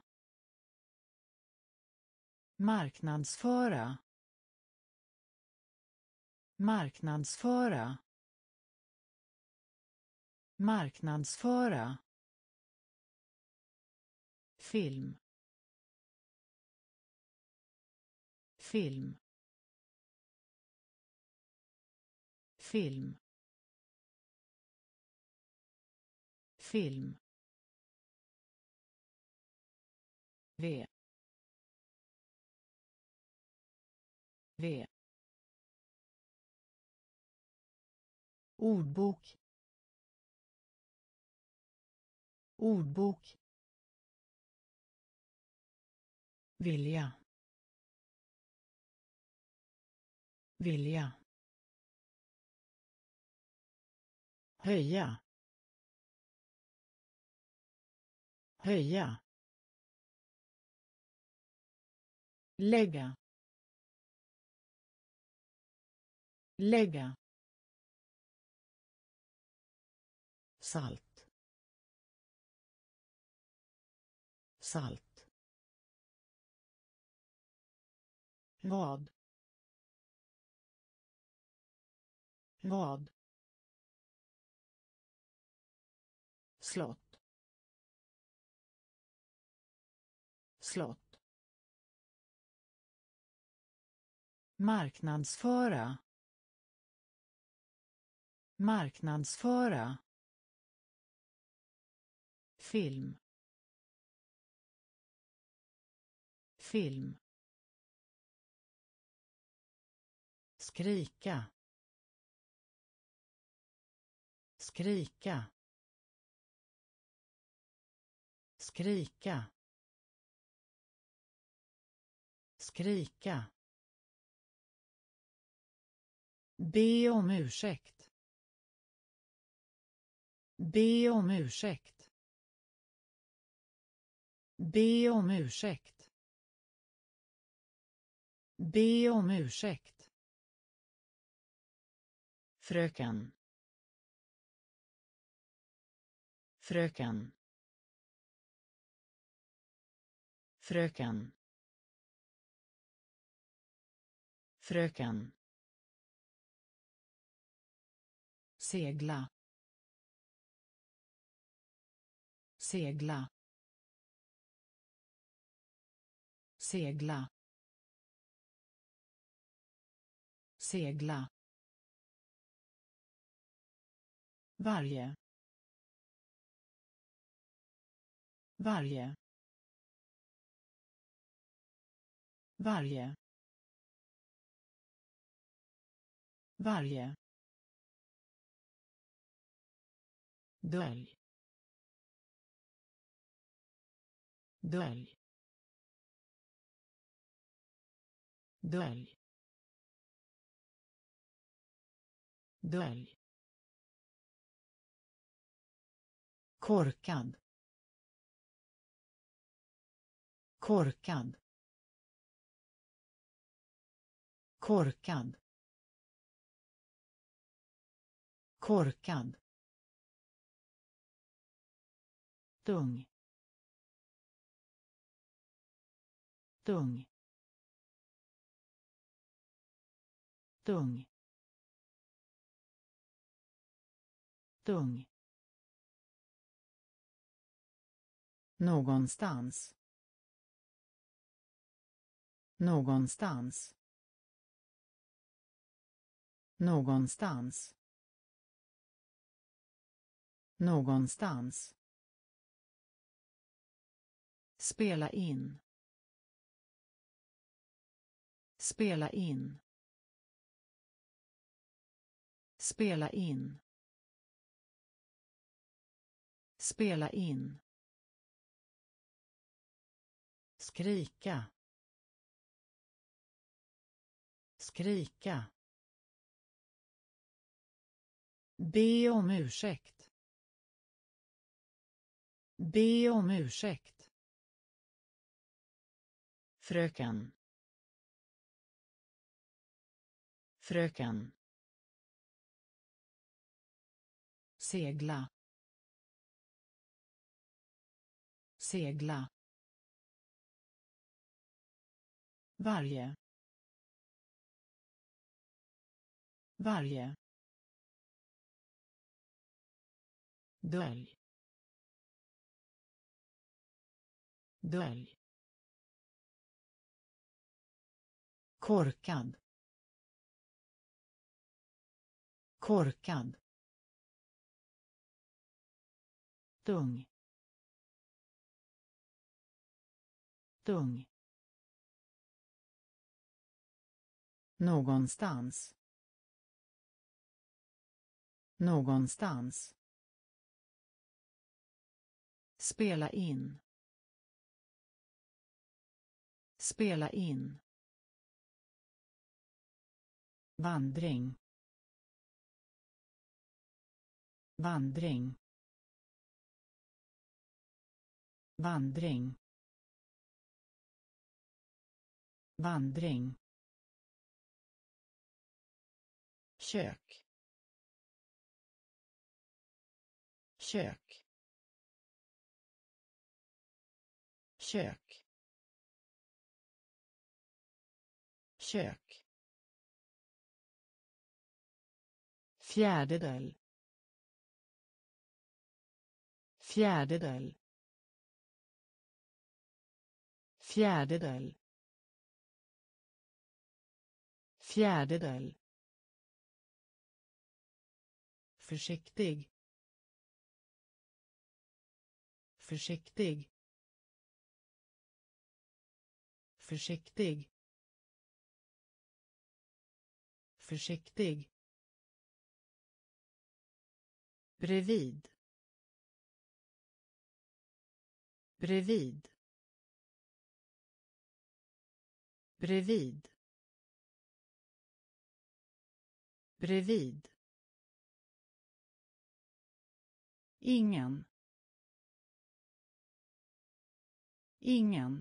Marknadsföra. Marknadsföra. Marknadsföra. Film. Film. Film. Film. V. V. Ordbok. Ordbok. Vilja. Vilja. Höja. Höja. Lägga. Lägga. Salt. Salt. Vad? Vad? Slott. Slott. Marknadsföra. Marknadsföra. Film. Film. Skrika. Skrika. Skrika. Skrika. Be om ursäkt. Be om ursäkt. Be om ursäkt. Be om ursäkt. Fröken. Fröken. Fröken. Fröken. Segla. Segla. Segla. segla, varje, varje, varje, varje, dölj, dölj, dölj, dölj, korkad, korkad, korkad, korkad, tung, tung, tung, tung, någonstans, någonstans, någonstans, någonstans, spela in, spela in, spela in, spela in, skrika, skrika, be om ursäkt, be om ursäkt, fröken, fröken, segla, segla, varje, varje, dölj, dölj, korkad, korkad, tung, tung, någonstans, någonstans, spela in, spela in, vandring, vandring, vandring, vandring, kök, kök, kök, kök, fjärdedel, fjärdedel, fjärdedel, fjärdedel, försiktig, försiktig, försiktig, försiktig, bredvid, bredvid, bredvid, bredvid, ingen, ingen,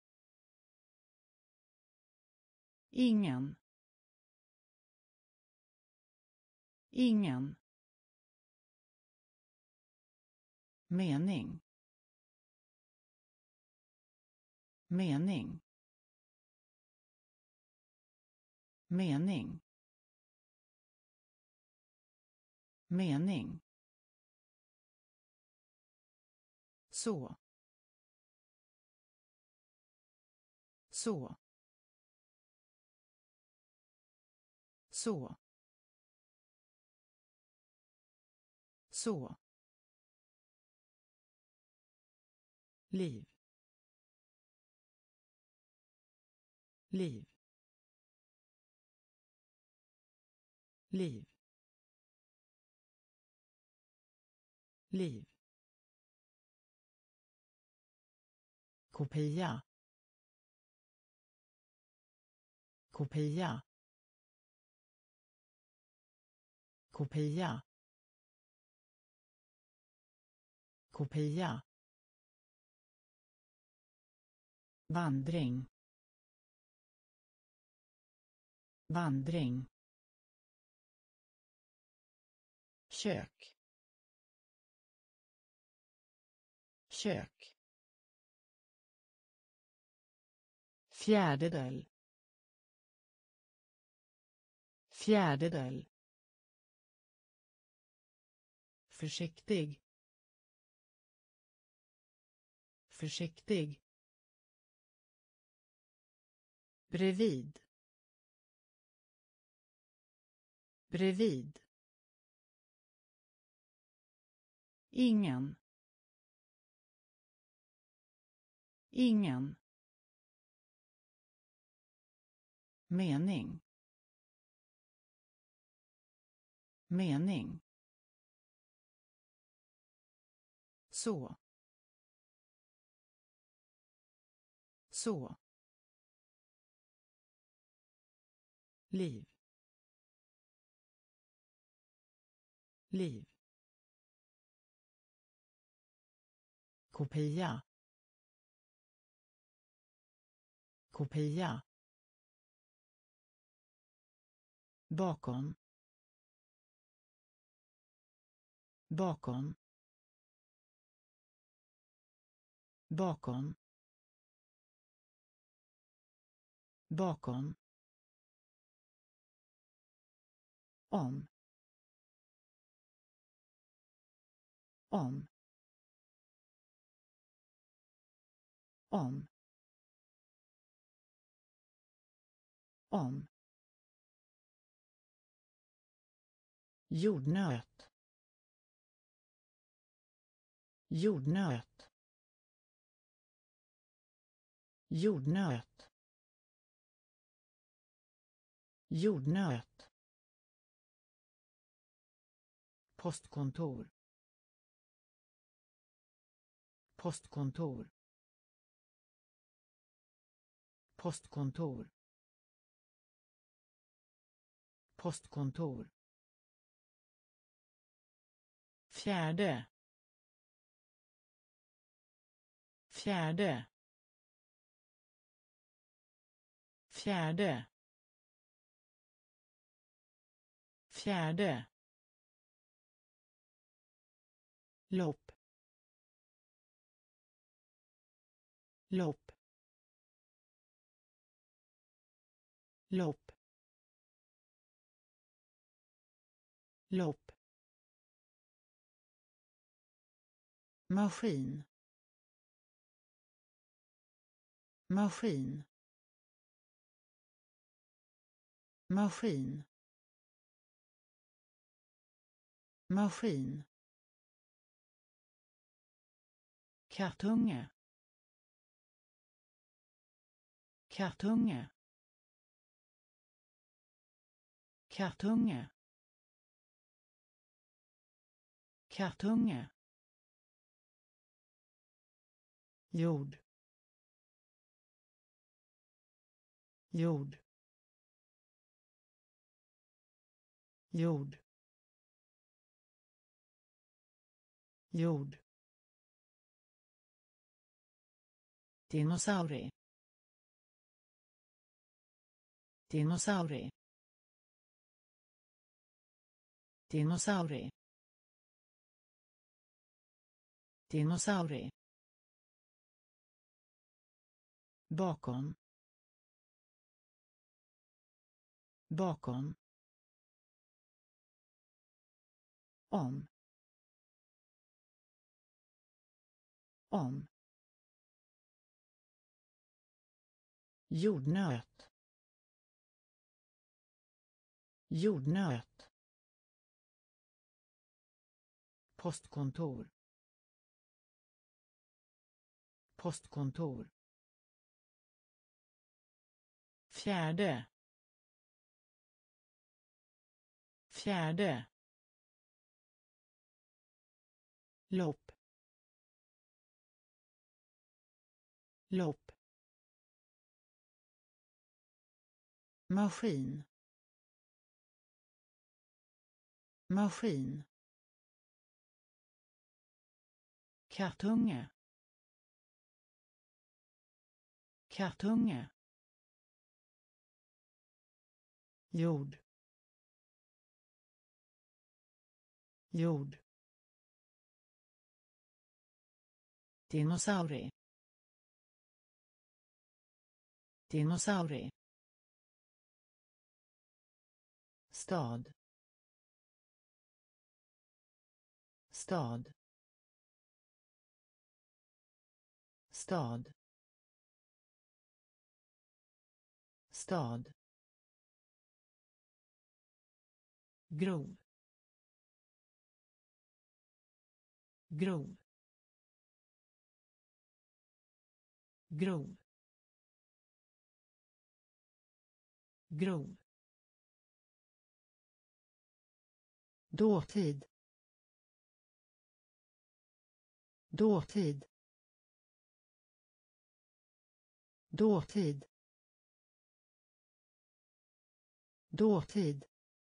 ingen, ingen, mening, mening, mening, mening, så, så, så, så, liv, liv, liv, liv, kopia, kopia, kopia, kopia, vandring, vandring, kök, kök, fjärdedel, fjärdedel, försiktig, försiktig, bredvid, bredvid, ingen, ingen, mening, mening, så, så, liv, liv, kopia, kopia, bakom, bakom, bakom, bakom, om, om, om, om, jordnöt, jordnöt, jordnöt, jordnöt, postkontor, postkontor, postkontor, postkontor, fjärde, fjärde, fjärde, fjärde, lopp, lopp, lopp, lopp, maskin, maskin, maskin, maskin, kartunge, kartunge, kartunge, kartunge, jord, jord, jord, jord, dinosaurie, dinosaurie, dinosaurie, dinosaurie, bakom, bakom, om, om, jordnöt, Jordnöt. Postkontor. Postkontor. Fjärde. Fjärde. Lopp. Lopp. Maskin. Maskin. Kartunge. Kartunge. Jord. Jord. Dinosaurie. Dinosaurie. Stad. Stad. Stad. Stad. Grov. Grov. Grov. Grov. Dåtid. Dåtid. Dåtid. Dåtid.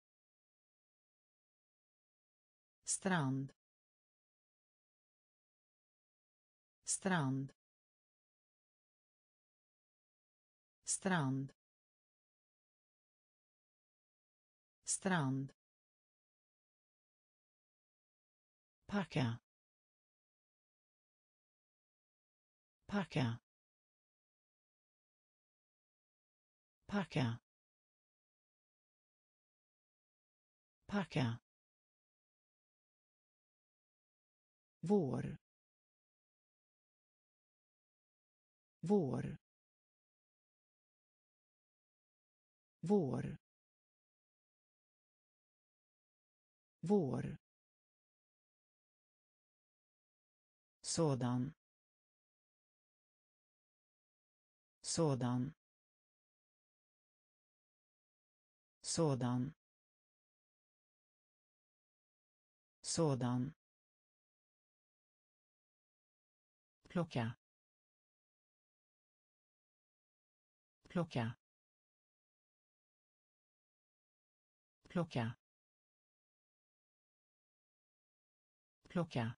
Strand. Strand. Strand. Strand. Packa. Packa. Packa. Packa. Vår. Vår. Vår. Vår. Sådan. Sådan. Sådan. Sådan. Plocka. Plocka. Plocka. Plocka.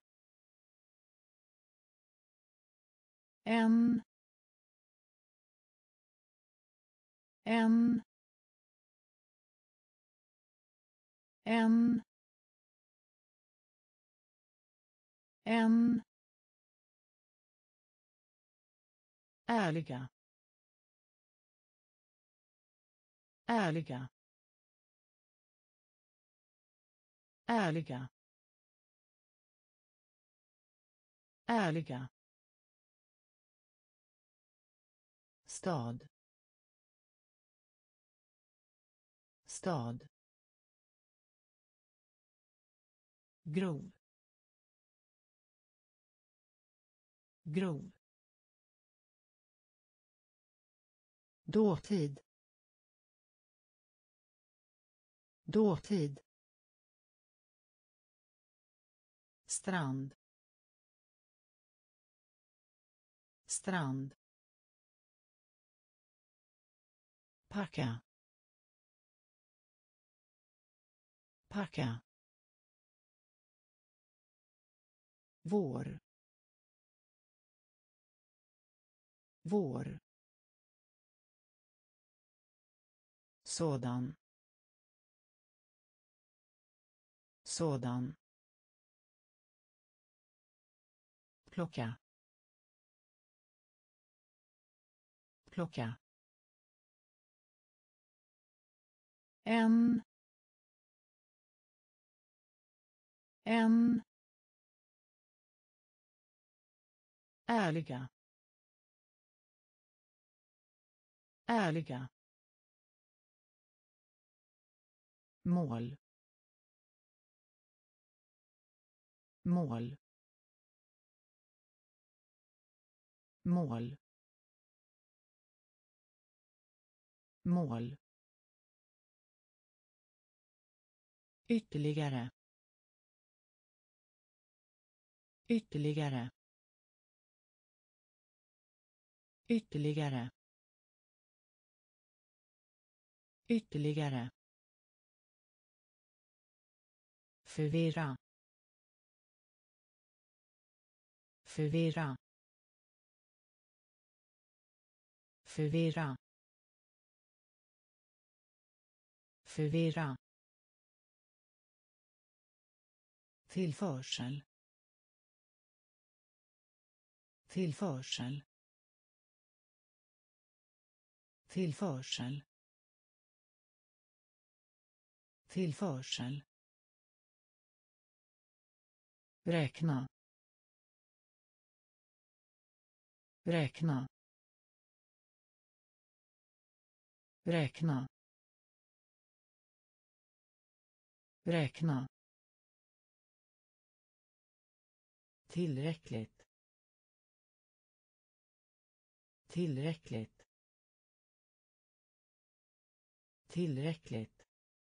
En. En. En. En. Ärliga. Ärliga. Ärliga. Ärliga. Stad. Stad. Grov. Grov. Dåtid. Dåtid. Strand. Strand. Packa. Packa. Vår. Vår. Sådan. Sådan. Plocka. Plocka. En. En. Ärliga. Ärliga. mål, mål, mål, mål, ytterligare, ytterligare, ytterligare, ytterligare, förvirra, förvirra, förvirra, förvirra, tillförsel, tillförsel, tillförsel, tillförsel, räkna, räkna, räkna, räkna, tillräckligt, tillräckligt, tillräckligt,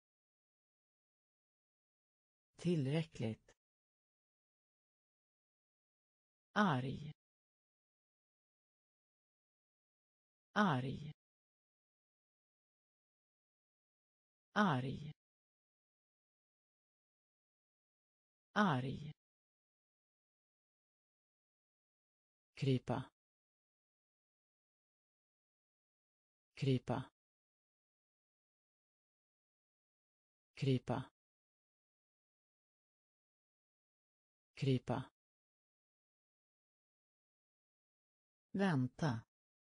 tillräckligt, arg, arg, arg, arg, krypa, krypa, krypa, krypa, vänta,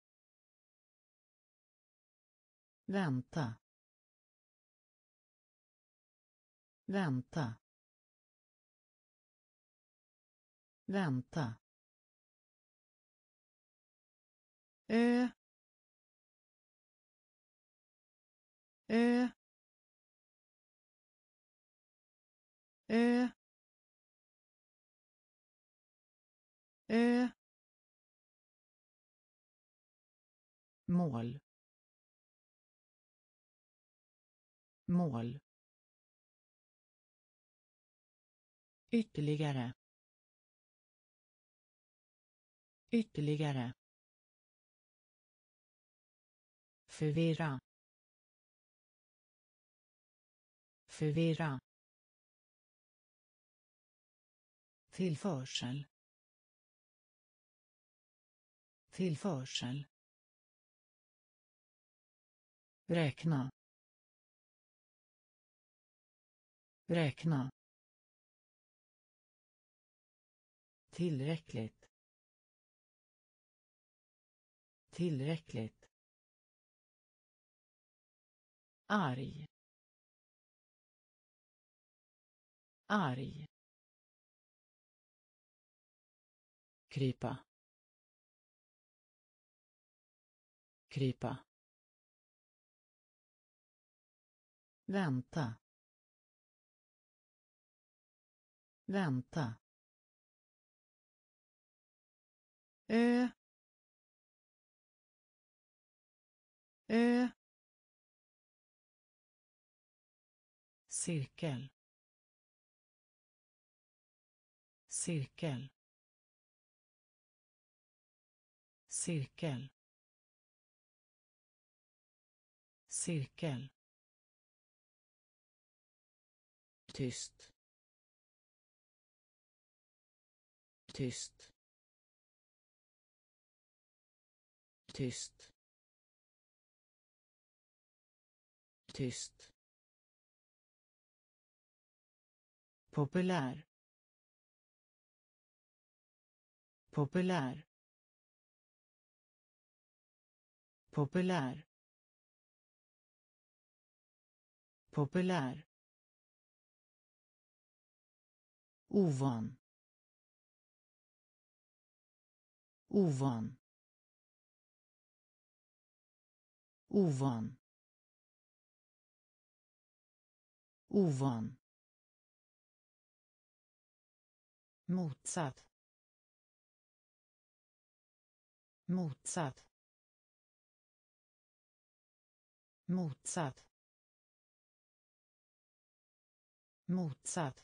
vänta, vänta, vänta, ö, ö, ö, ö, mål, mål, ytterligare, ytterligare, förvirra, förvirra, tillförsel, tillförsel, räkna, räkna, tillräckligt, tillräckligt, arg, arg, krypa, krypa, vänta, vänta, ö, ö, cirkel, cirkel, cirkel, cirkel, tyst, tyst, tyst, tyst, populär, populär, populär, populär, ovan, ovan, ovan, ovan, motsatt, motsatt, motsatt, motsatt,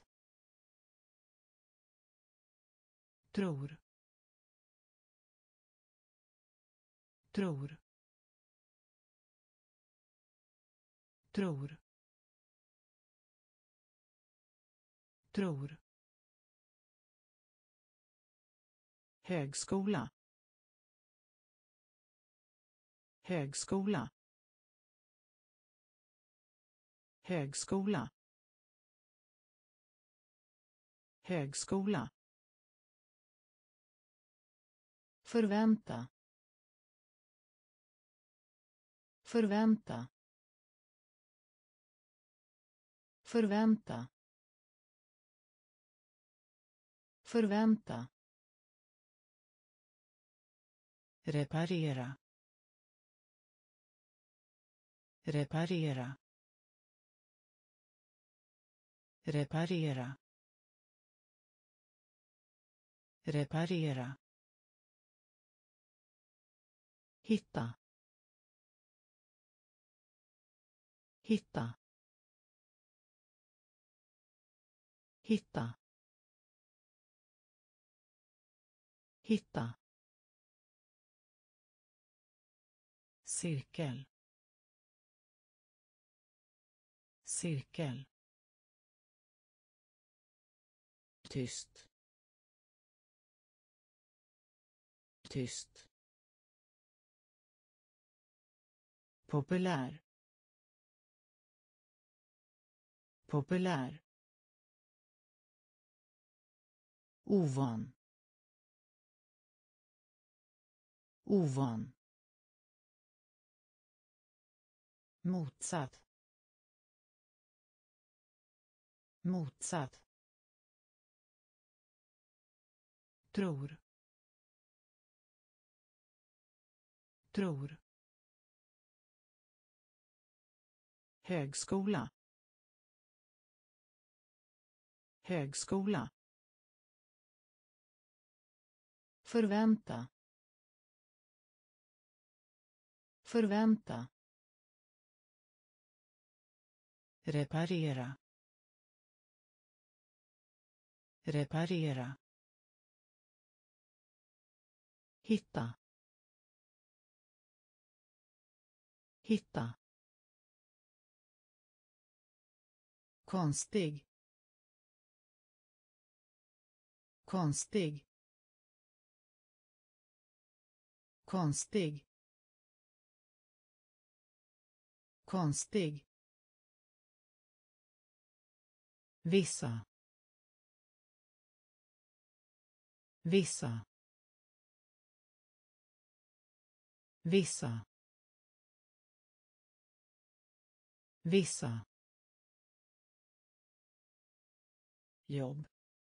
tror, tror, tror, tror, högskola, högskola, högskola, högskola, förvänta, förvänta, förvänta, förvänta, reparera, reparera, reparera, reparera, hitta, hitta, hitta, hitta, cirkel, cirkel, tyst, tyst, populär, populär, ovan, ovan, motsatt, motsatt, tror, tror, högskola, högskola, förvänta, förvänta, reparera, reparera, hitta, hitta, konstig, konstig, konstig, konstig, vissa, vissa, vissa, vissa, jobb,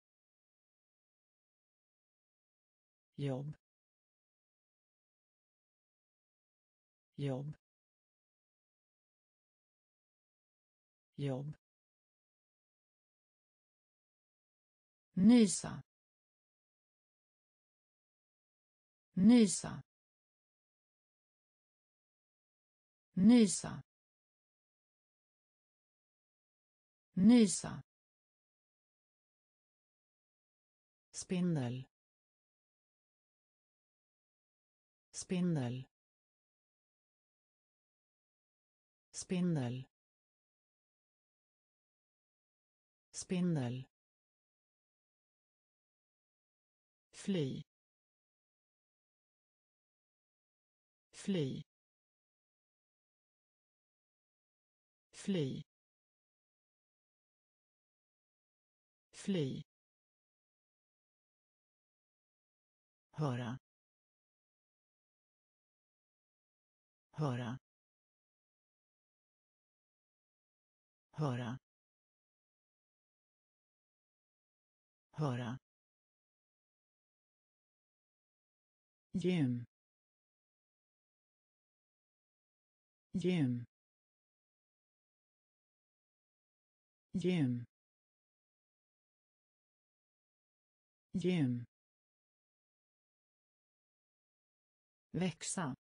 jobb, jobb, jobb, nysa, nysa, nysa, nysa, spindel, spindel, spindel, spindel, fly, fly, fly, fly, höra, höra, höra, höra, gym, gym, gym, gym, växa,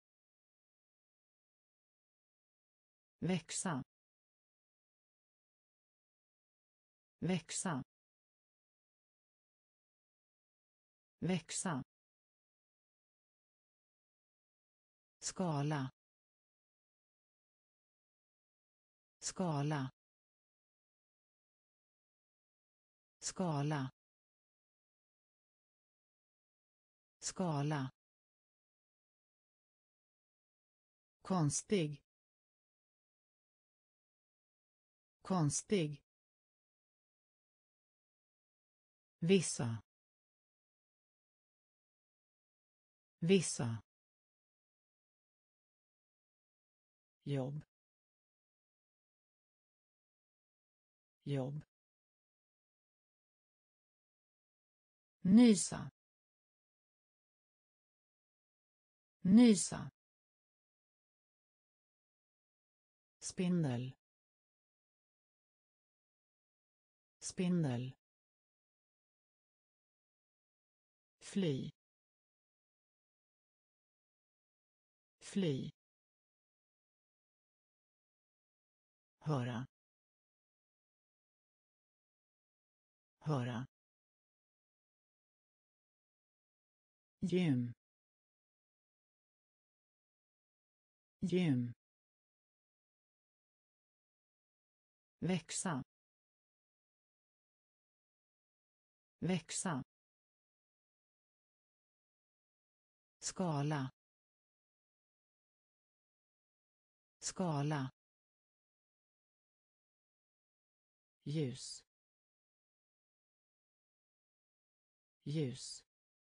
växa, växa, växa, skala, skala, skala, skala, konstig, konstig, vissa, vissa, jobb, jobb, nysa, nysa, spindel, spindel, fly, fly, höra, höra, gym, gym, växa, växa, skala, skala, ljus, ljus,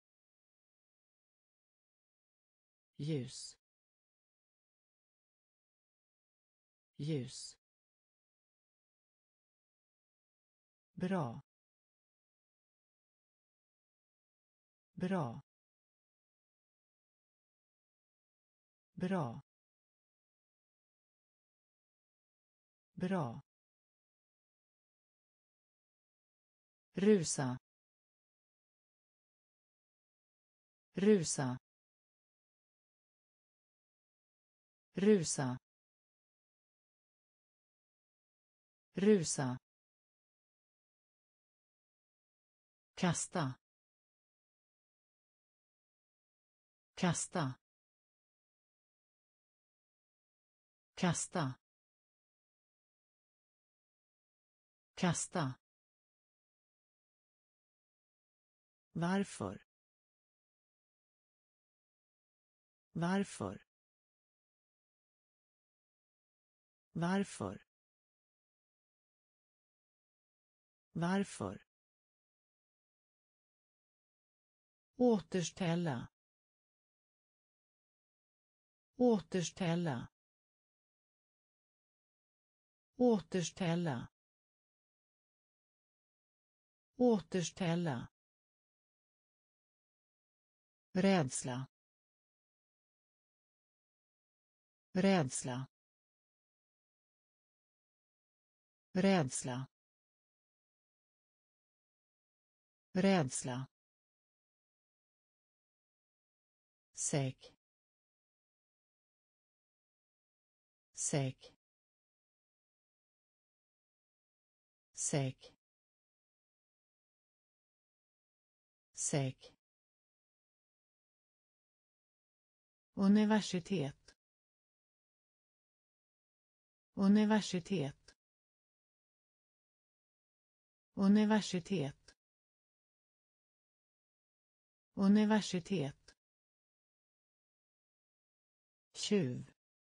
ljus, ljus, bra, bra, bra, bra, rusa, rusa, rusa, rusa, kasta, kasta, kasta, kasta, varför, varför, varför, varför, återställa, återställa, återställa, återställa, rädsla, rädsla, rädsla, rädsla, säk, säk, säk, säk, universitet, universitet, universitet, universitet, tjuv,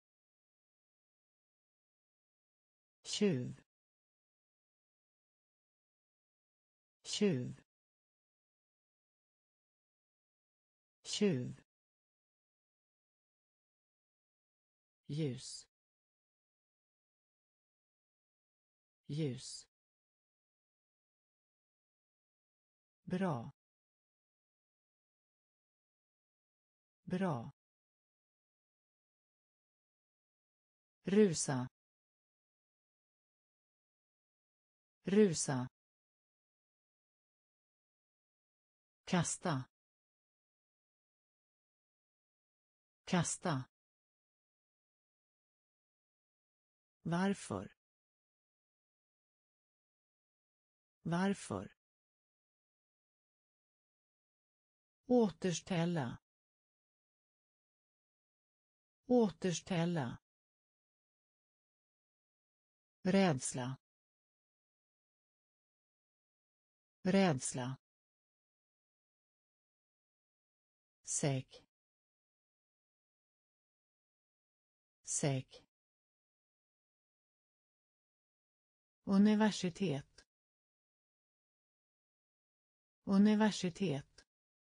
tjuv, tjuv, tjuv, ljus, ljus, bra, bra, rusa, rusa, kasta, kasta, varför, varför, återställa, återställa, rädsla, rädsla, säk, säk, universitet, universitet,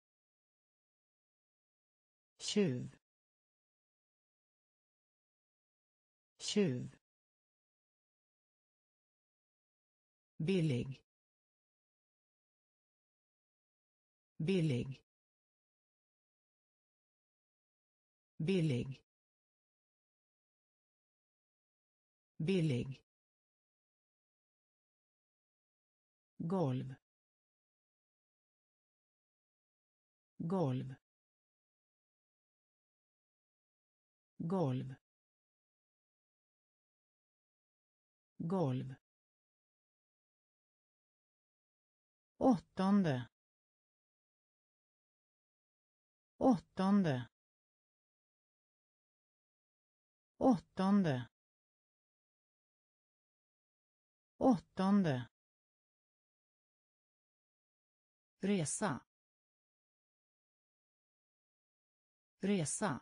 tjuv, tjuv, billig, billig, billig, billig, golv, golv, golv, golv, åttonde, åttonde, åttonde, åttonde, resa, resa,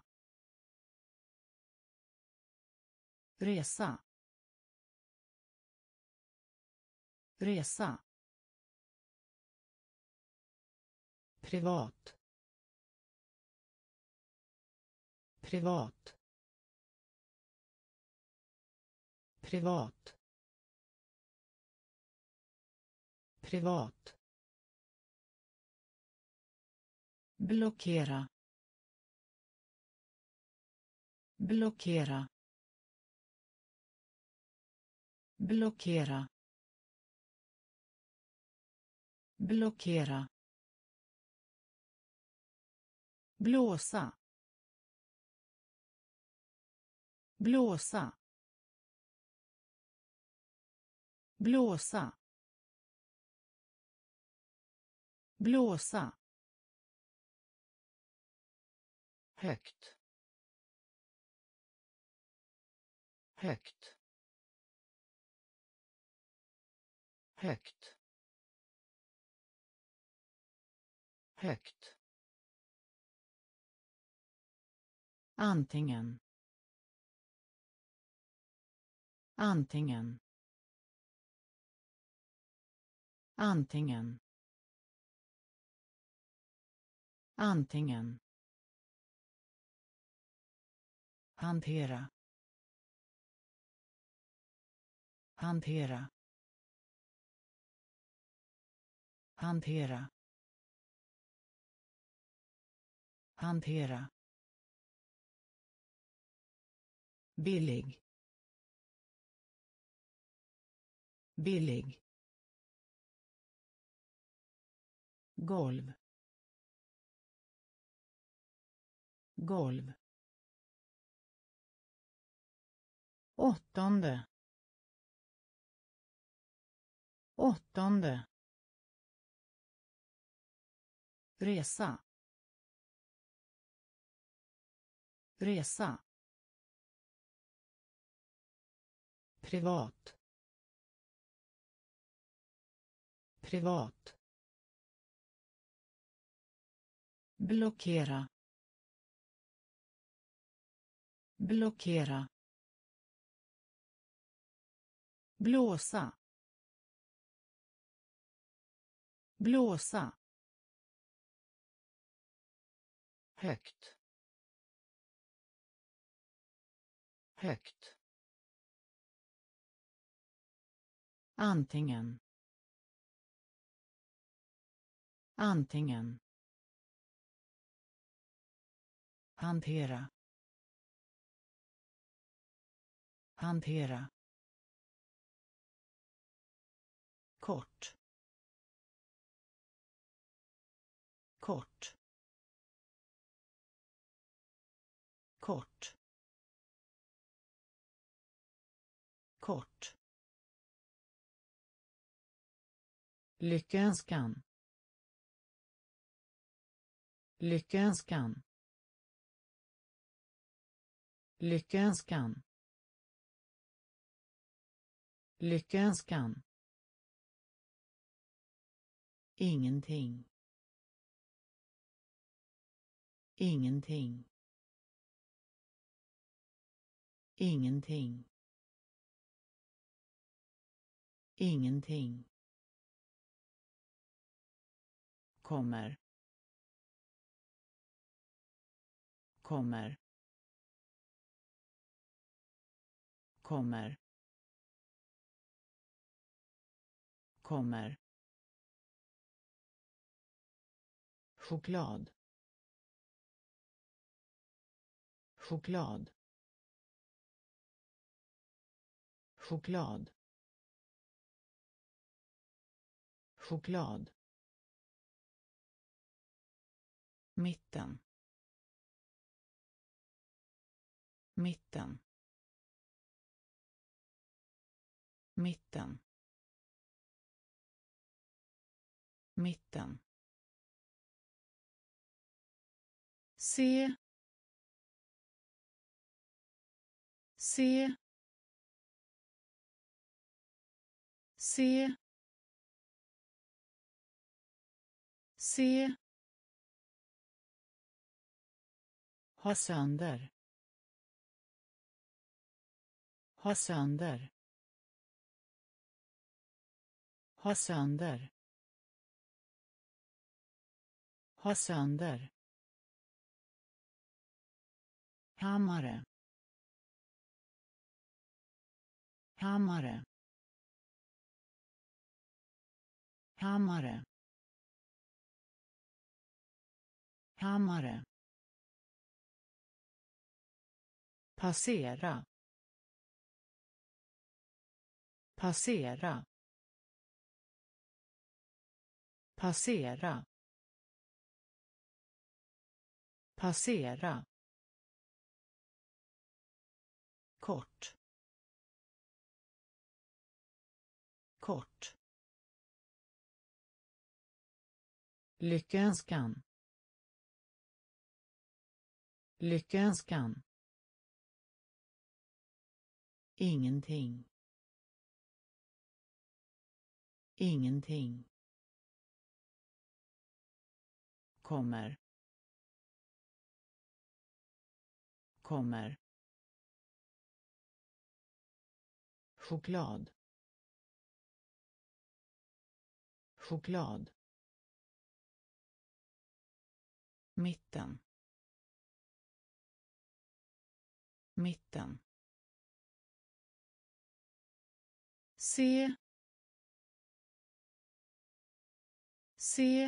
resa, resa, privat, privat, privat, privat, blockera, blockera, blockera, blockera, blåsa, blåsa, blåsa, blåsa, högt, högt, högt, högt, antingen, antingen, antingen, antingen, hantera, hantera, hantera, hantera, billig, billig, golv, golv, åttonde, åttonde, resa, resa, privat, privat, blockera, blockera, blåsa, blåsa, högt, högt, antingen, antingen, hantera, hantera, kort, kort, kort, kort, lyckönskan, lyckönskan, lyckönskan, lyckönskan, ingenting, ingenting, ingenting, ingenting, kommer, kommer, kommer, kommer, choklad, choklad, choklad, choklad, mitten, mitten, mitten, mitten, se, se, se, se, ha sönder, ha sönder, ha sönder, ha sönder, hammare, hammare, hammare, hammare, passera, passera, passera, passera, kort, kort, lyckönskan, lyckönskan, ingenting, ingenting, kommer, kommer, choklad, choklad, mitten, mitten, se, se,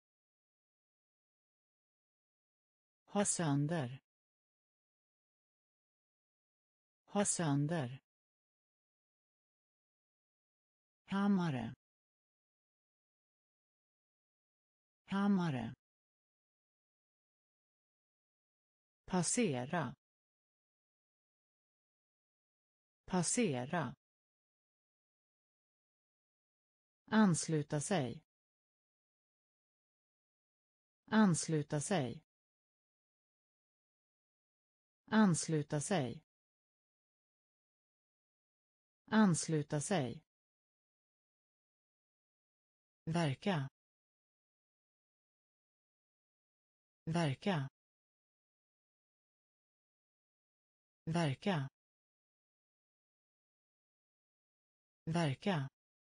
ha sönder, ha sönder, hammare, hammare, passera, passera, ansluta sig, ansluta sig, ansluta sig, ansluta sig, verka, verka, verka, verka,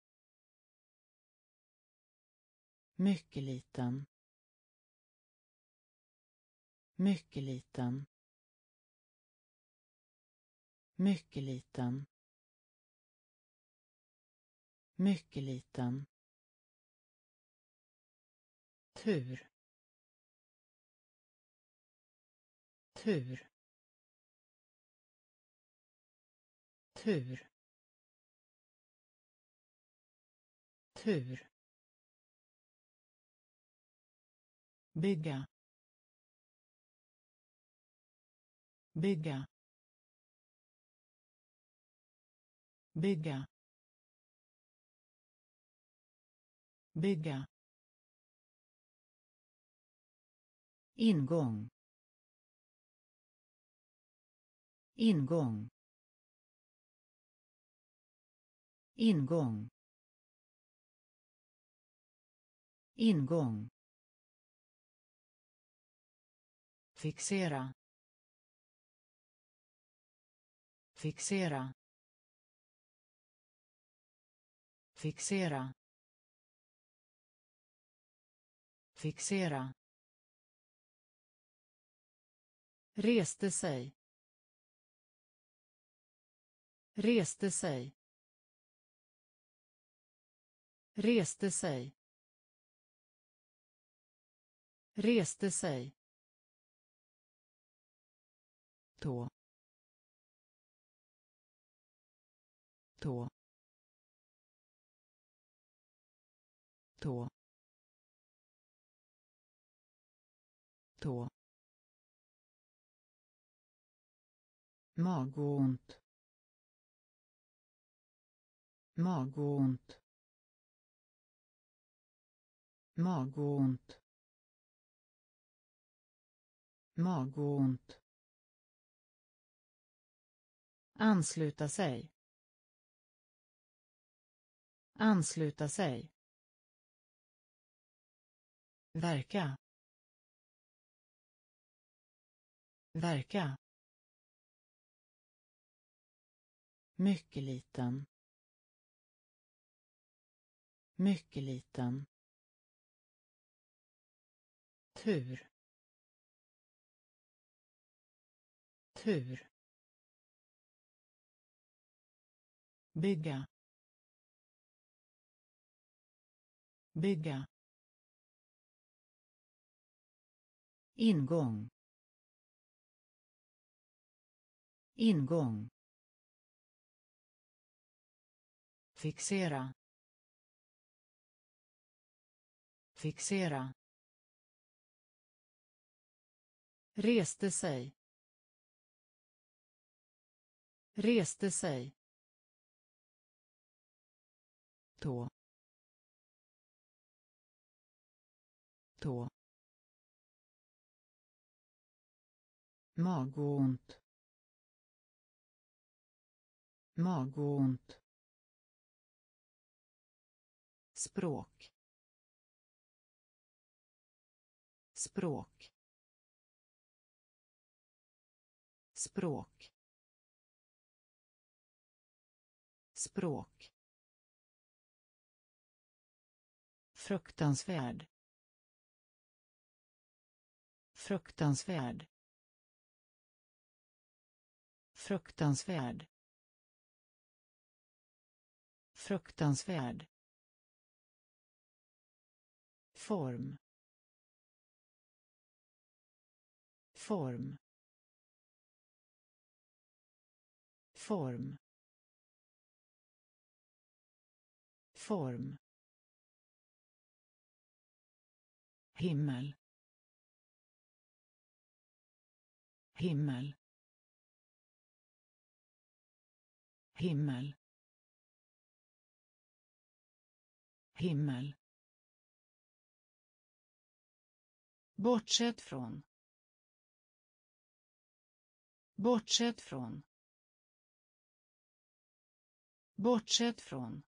mycket liten, mycket liten, mycket liten, mycket liten, tur, tur, tur, tur, bygga, bygga, bygga, bygga, ingång, ingång, ingång, ingång, fixera, fixera, fixera, fixera, reste sig, reste sig, reste sig, reste sig, tå, tå, tå, tå, magont, magont, magont, magont, ansluta sig, ansluta sig, verka, verka, mycket liten, mycket liten, tur, tur, bygga, bygga, ingång, ingång, fixera, fixera, reste sig, reste sig, tå, tå, magont, magont, språk, språk, språk, språk, fruktansvärd, fruktansvärd, fruktansvärd, fruktansvärd, form, form, form, form, himmel, himmel, himmel, himmel, bortsett från, bortsett från, bortsett från,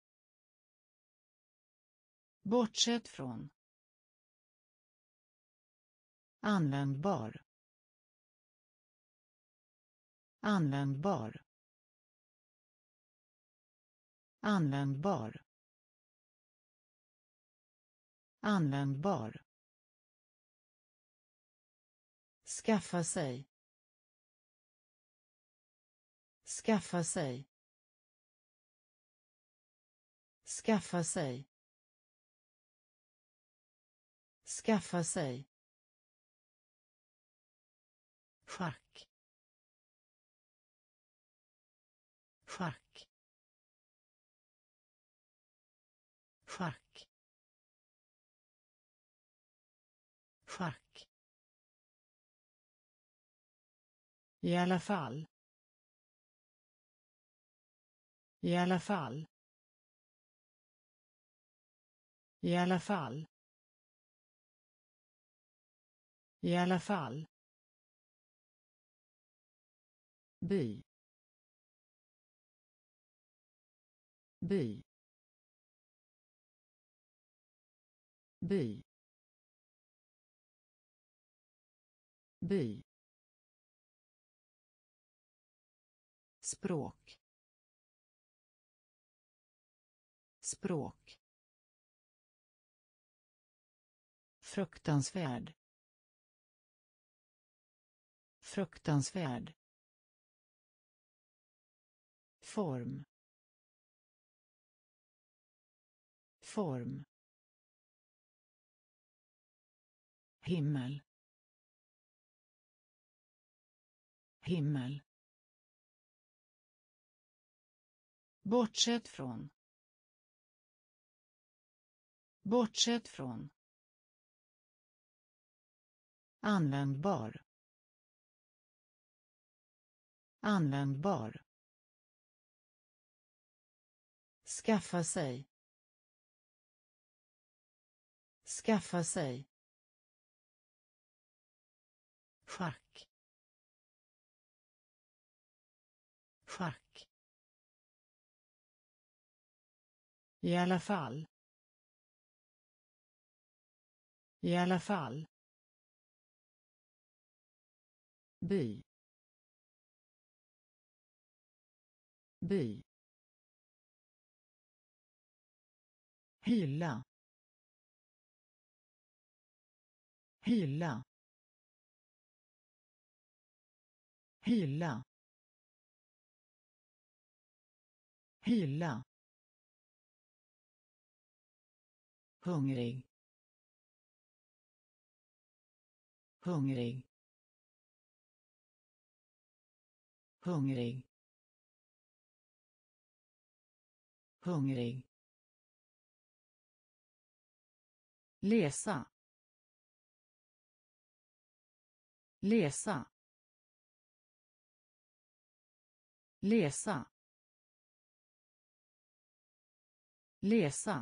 bortsett från, användbar, användbar, användbar, användbar, skaffa sig, skaffa sig, skaffa sig, skaffa sig, schack, schack, I alla fall. I alla fall. I alla fall. I alla fall. By. By. By. By. Språk. Språk. Fruktansvärd. Fruktansvärd. Form. Form. Himmel. Himmel. Bortsett från. Bortsett från. Användbar. Användbar. Skaffa sig. Skaffa sig. Schack. Schack. I alla fall. I alla fall. By. By. Hylla. Hylla. Hylla. Hylla. Hungrig. Hungrig. Hungrig. Hungrig. Läsa. Läsa. Läsa. Läsa.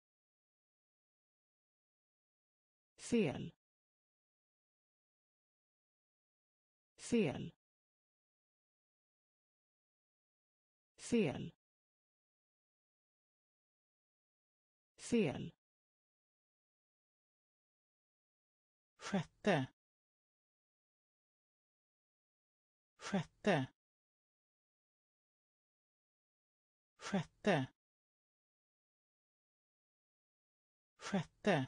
Fel. Fel. Fel. Fel. Sjätte. Sjätte. Sjätte. Sjätte.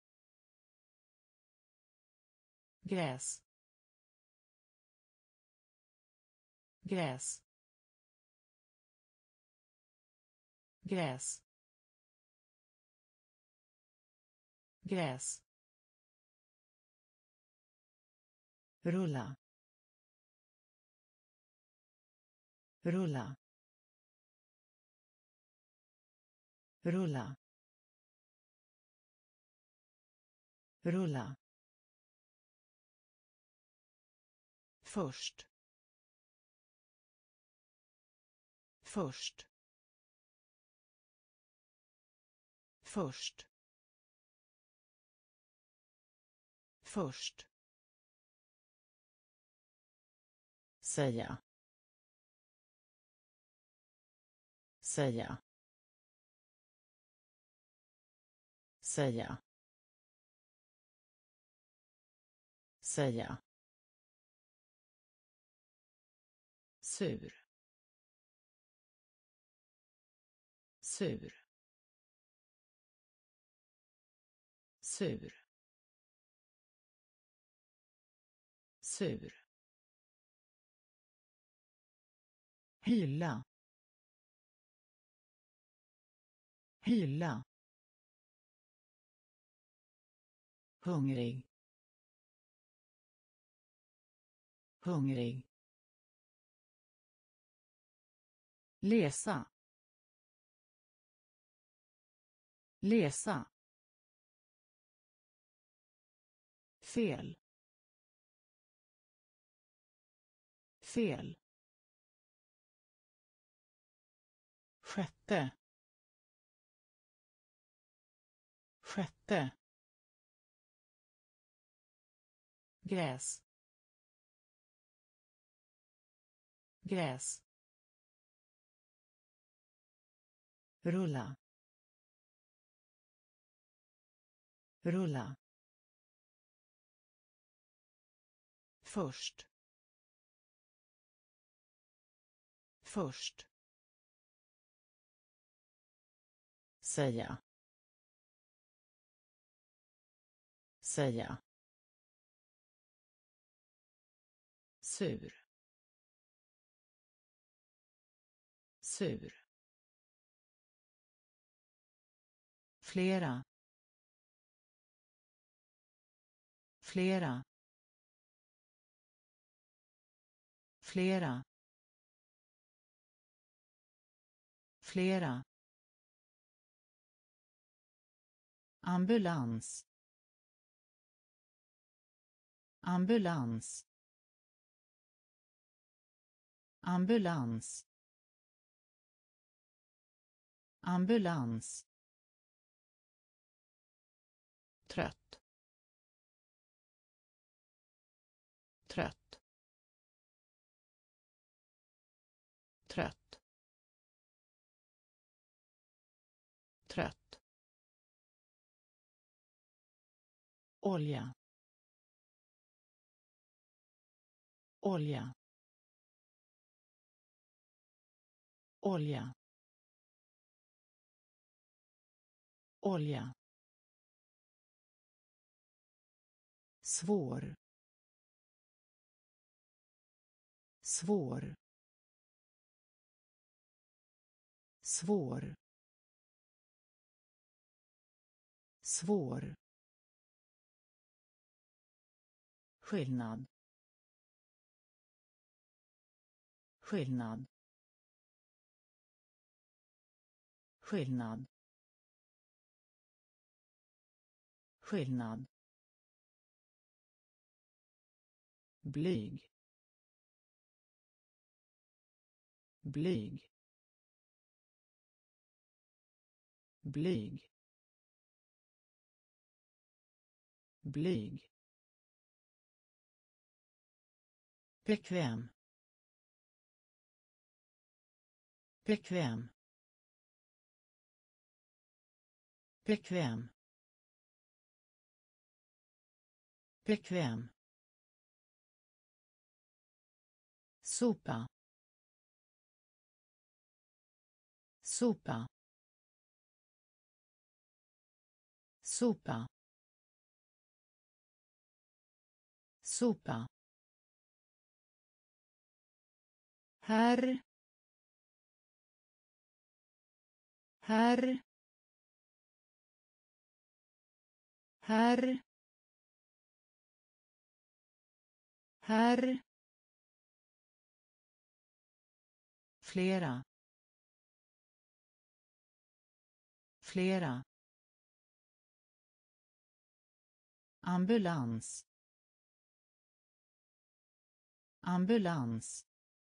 Gräs. Gräs. Gräs. Gräs. Rulla. Rulla. Rulla. Rulla. Först. Först. Först. Först. Säga. Säga. Säga. Säga. Sur. Sur. Sur. Sur. Hylla. Hylla. Hungrig. Hungrig. Läsa. Läsa. Fel. fel, sjätte, sjätte, gräs, gräs, rulla, rulla, först, först, säga, säga, sur, sur, flera, flera, flera, flera, ambulans, ambulans, ambulans, ambulans, trött, trött, trött, trött, olja, olja, olja, olja, svår, svår, svår, svår, skillnad, skillnad, skillnad, skillnad, blyg, blyg, blyg, blyg, bekväm, bekväm, bekväm, bekväm, sopa, sopa, sopa, sopa, herr, herr, herr, herr, flera, flera, ambulans, ambulans,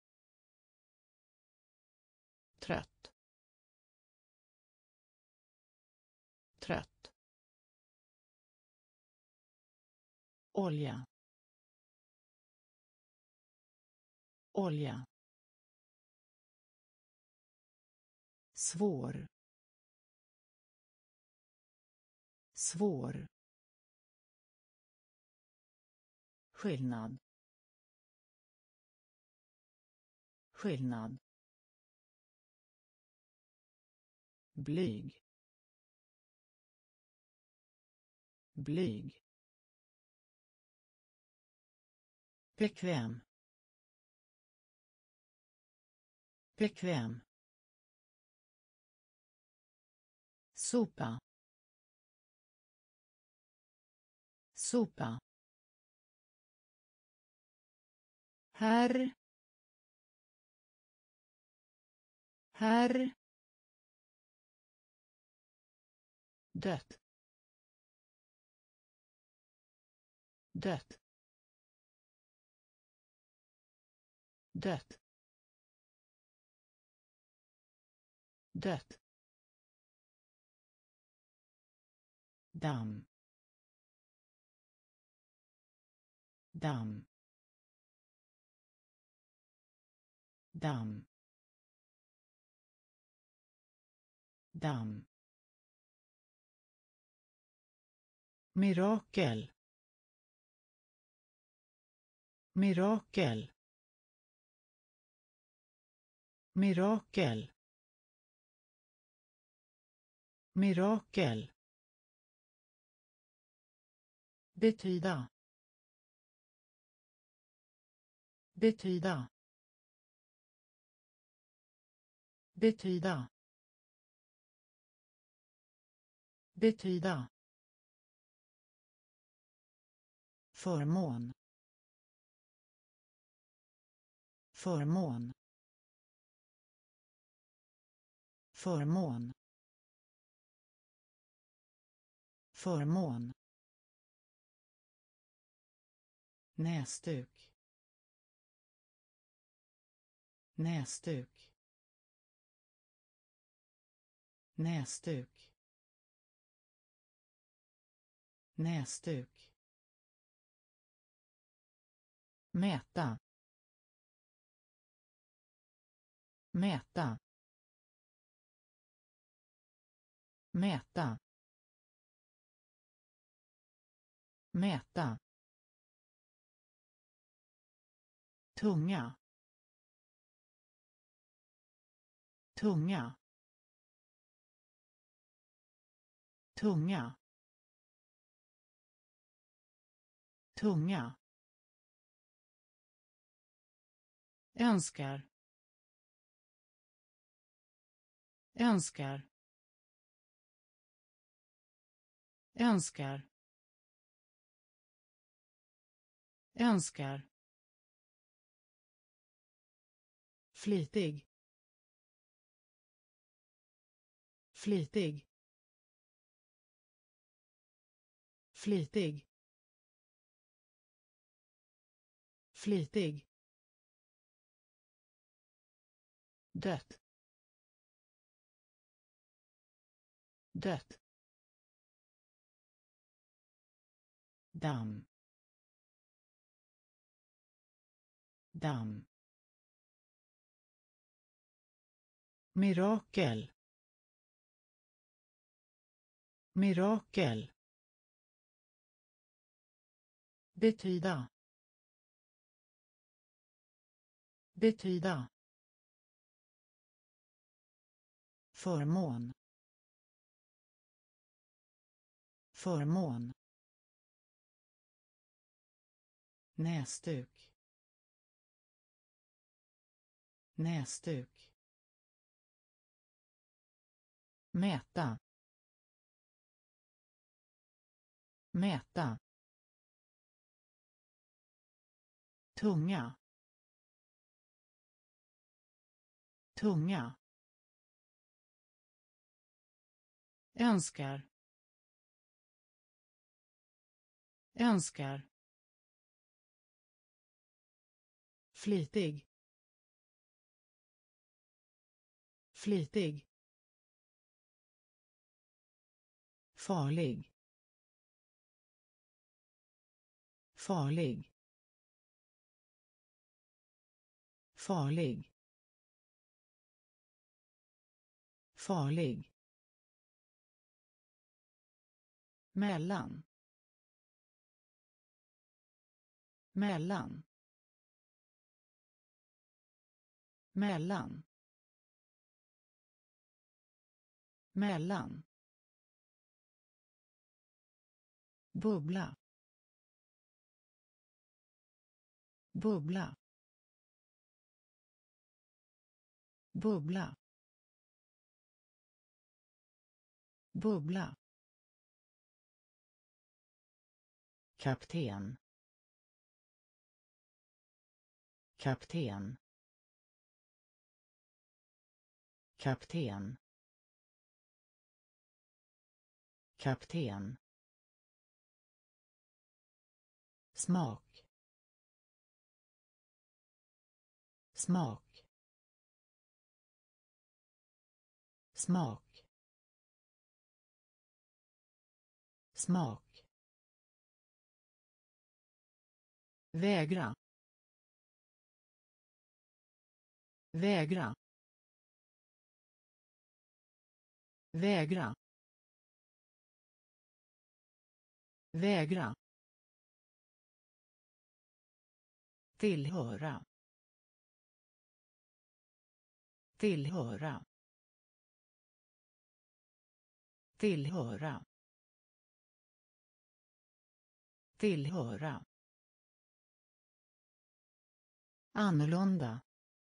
trött, trött, olja, olja, svår, svår, skillnad, skillnad, blyg, blyg, bekväm, bekväm, sopa, sopa, herr, herr, dött, dött, dött, dött, damm, damm, damm, damm, mirakel, mirakel, mirakel, mirakel, betyda, betyda, betyda, betyda, förmån, förmån, förmån, förmån, näsduk, näsduk, näsduk, näsduk, mäta, mäta, mäta, mäta, tunga, tunga, tunga, tunga, önskar, önskar, önskar, önskar, flitig, flitig, flitig, flitig, dött, dött, damm, damm, mirakel, mirakel, betyda, betyda, förmån, förmån, näsduk, näsduk, mäta, mäta, tunga, tunga, önskar, önskar, flitig, flitig, farlig, farlig, farlig, farlig, mellan, mellan, mellan, mellan, bubbla, bubbla, bubbla, bubbla, kapten, kapten, kapten, kapten, smak, smak, smak, smak, vägra, vägra, vägra, vägra, tillhöra, tillhöra, tillhöra, tillhöra, annorlunda,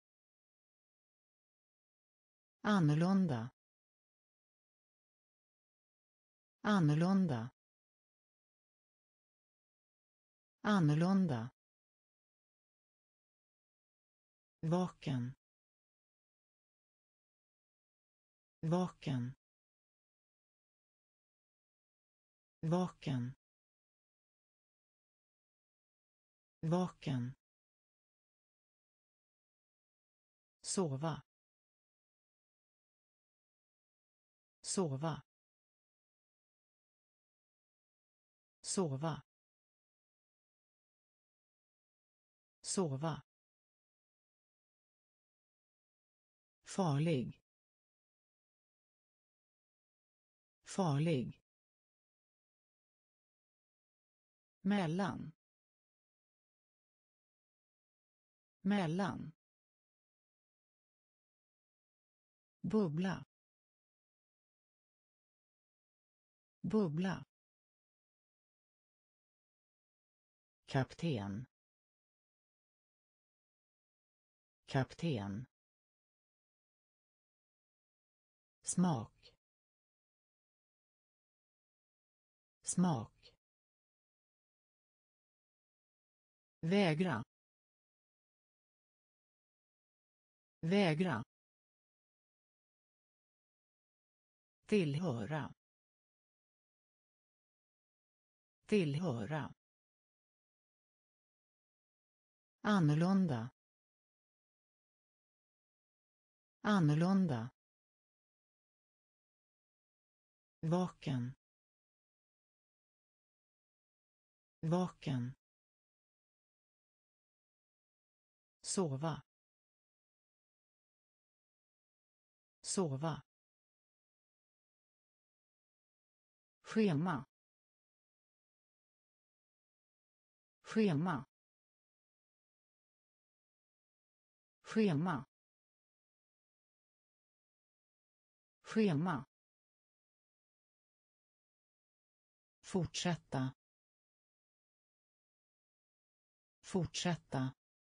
annorlunda, annorlunda, annorlunda, vaken, vaken, vaken, vaken, sova, sova, sova, sova, farlig, farlig, mellan, mellan, bubbla, bubbla, kapten, kapten, smak, smak, vägra, vägra, tillhöra, tillhöra, annorlunda, annorlunda, vaken, vaken, sova, sova, schema, schema, schema, schema, fortsätta, fortsätta,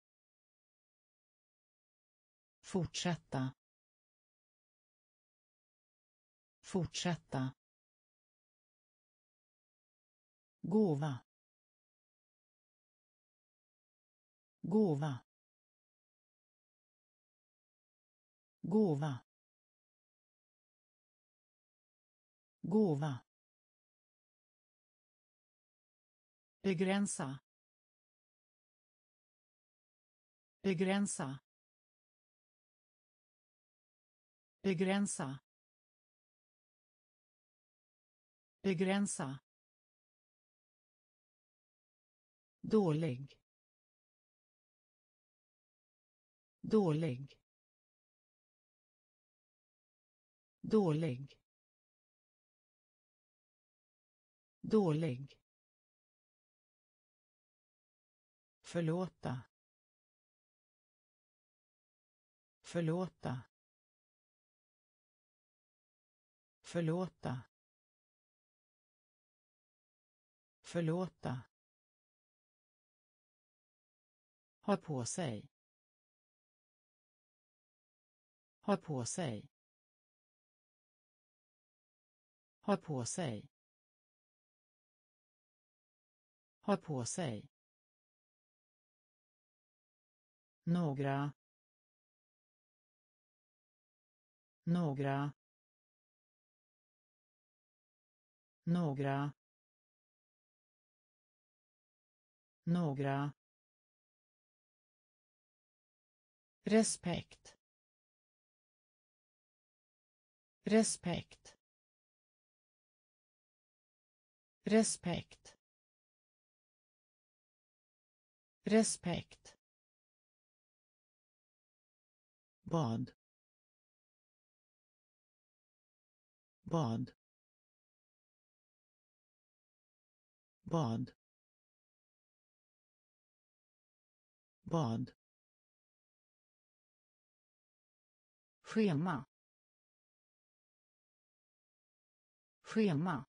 fortsätta, fortsätta, gåva, gåva, gåva, gåva, begränsa, begränsa, begränsa, begränsa, dålig, dålig, dålig, dålig, förlåta, förlåta, förlåta, förlåta, ha på sig, ha på sig, ha på sig, ha på sig, några, några, några, några, respekt, respekt, respekt, respekt, bad, bad, bad, bad, schema, schema,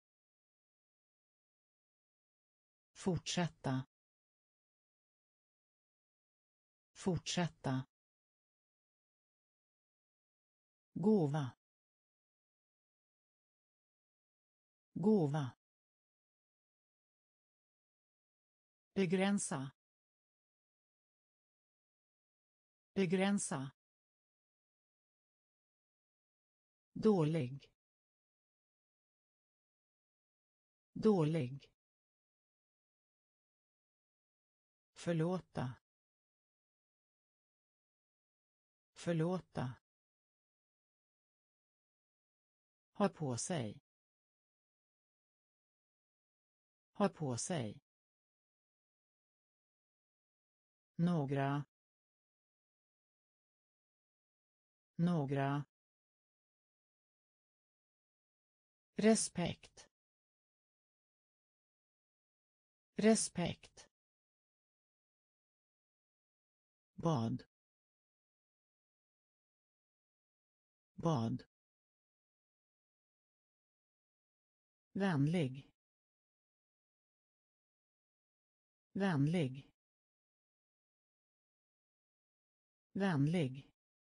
fortsätta, fortsätta, gåva, gåva, begränsa, begränsa, dålig, dålig, förlåta, förlåta, ha på sig, ha på sig, några, några, respekt, respekt, bad, bad, vänlig, vänlig, vänlig,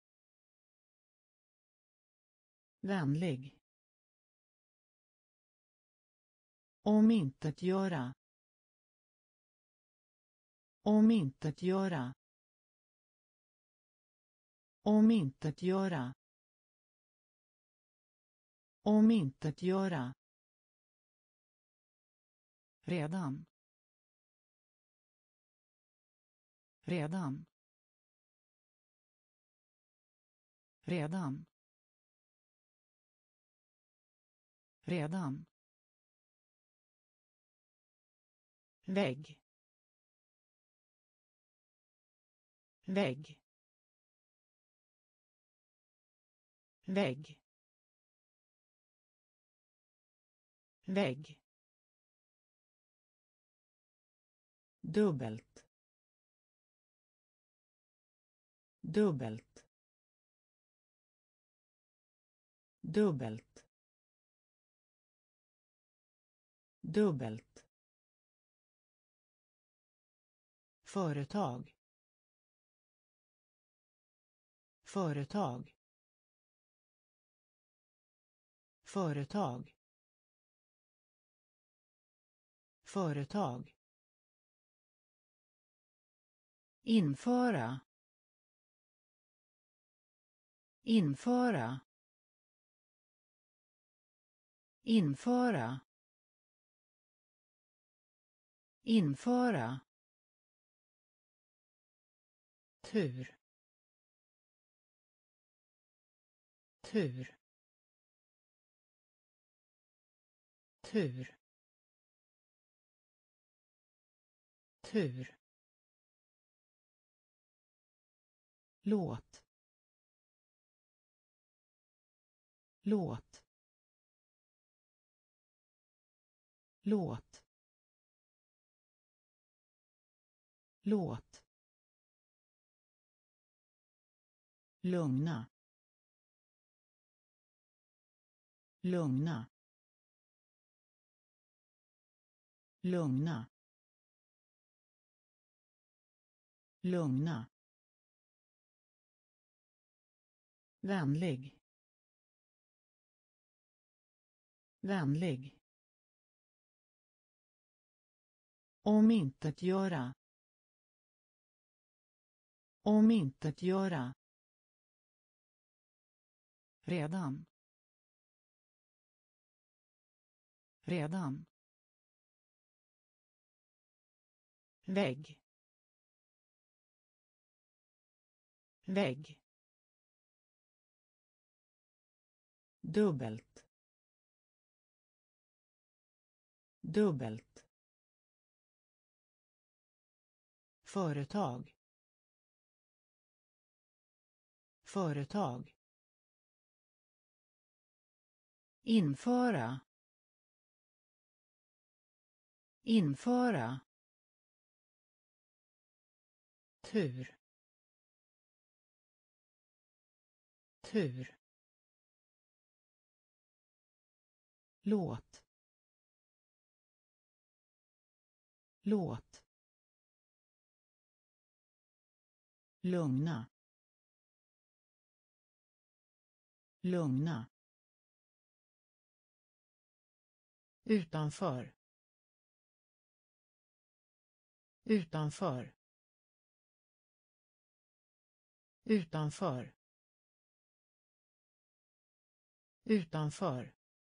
vänlig, omintetgöra, omintetgöra, omintetgöra, omintetgöra, redan, redan, redan, redan, vägg, vägg, vägg, vägg, dubbelt, dubbelt, dubbelt, dubbelt, företag, företag, företag, företag, införa, införa, införa, införa, tur, tur, tur, tur, låt, låt, låt, låt, lugna, lugna, lugna, lugna, vänlig, vänlig, omintetgöra, omintetgöra, redan, redan, vägg, vägg, dubbelt, dubbelt, företag, företag, införa, införa, tur, tur, låt, låt, lugna, lugna, utanför, utanför, utanför, utanför,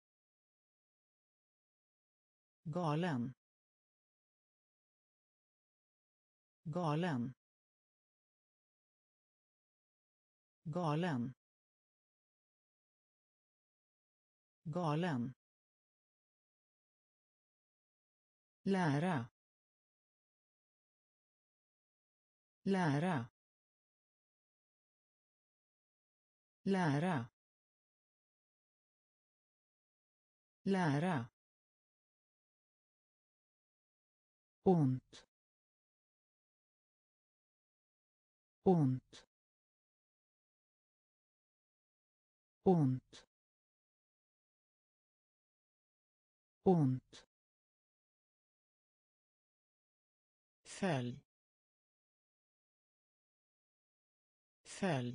galen, galen, galen, galen, lära, lära, lära, lära, ont, ont, ont, ont, följ, följ,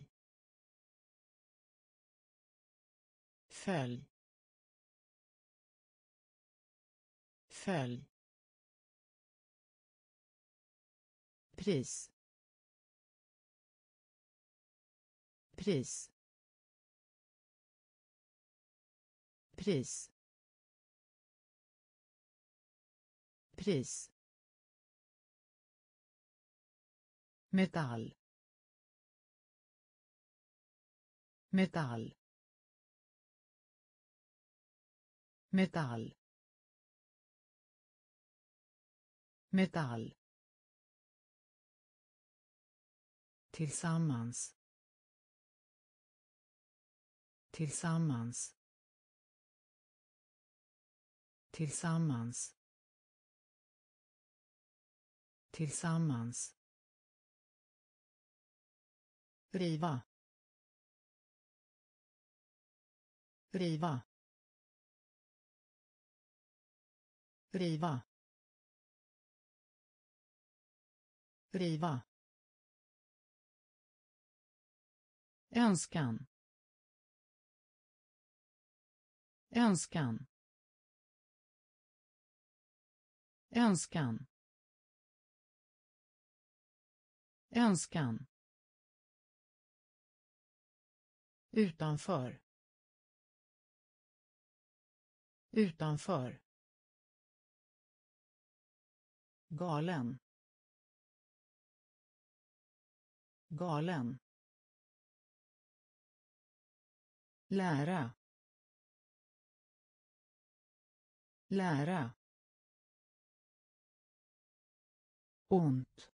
följ, följ, pris, pris, pris, pris, metall, metall, metall, metall, tillsammans, tillsammans, tillsammans, tillsammans, riva, riva, riva, riva, önskan, önskan, önskan, önskan, utanför, utanför, galen, galen, lära, lära, ont,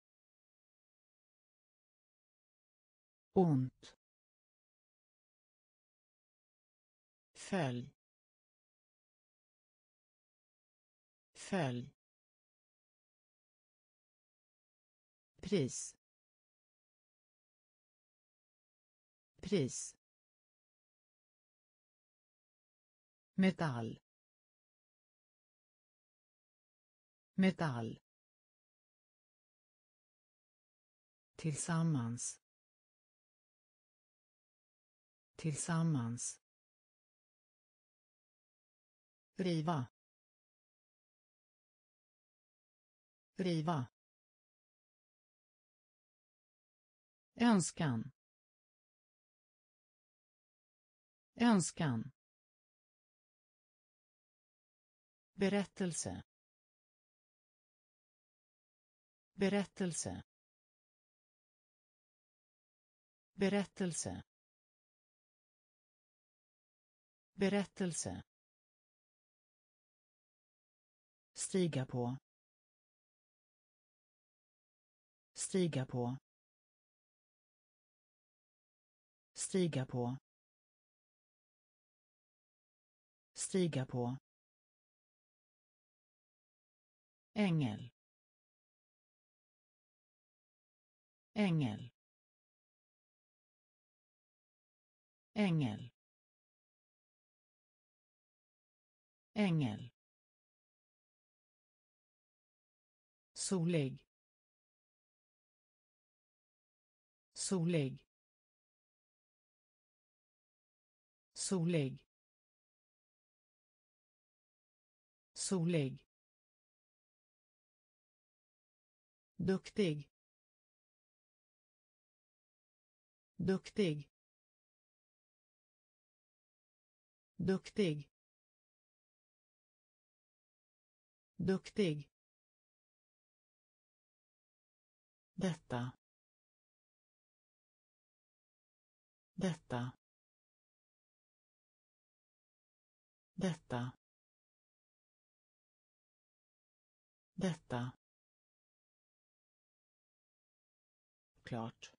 ont, följ, följ, pris, pris, metall, metall, tillsammans, tillsammans, riva, riva, önskan, önskan, berättelse, berättelse, berättelse, berättelse, stiga på, stiga på, stiga på, stiga på, ängel, ängel, ängel, ängel, solig, solig, solig, solig, duktig, duktig, duktig, duktig, detta, detta, detta, detta, klart,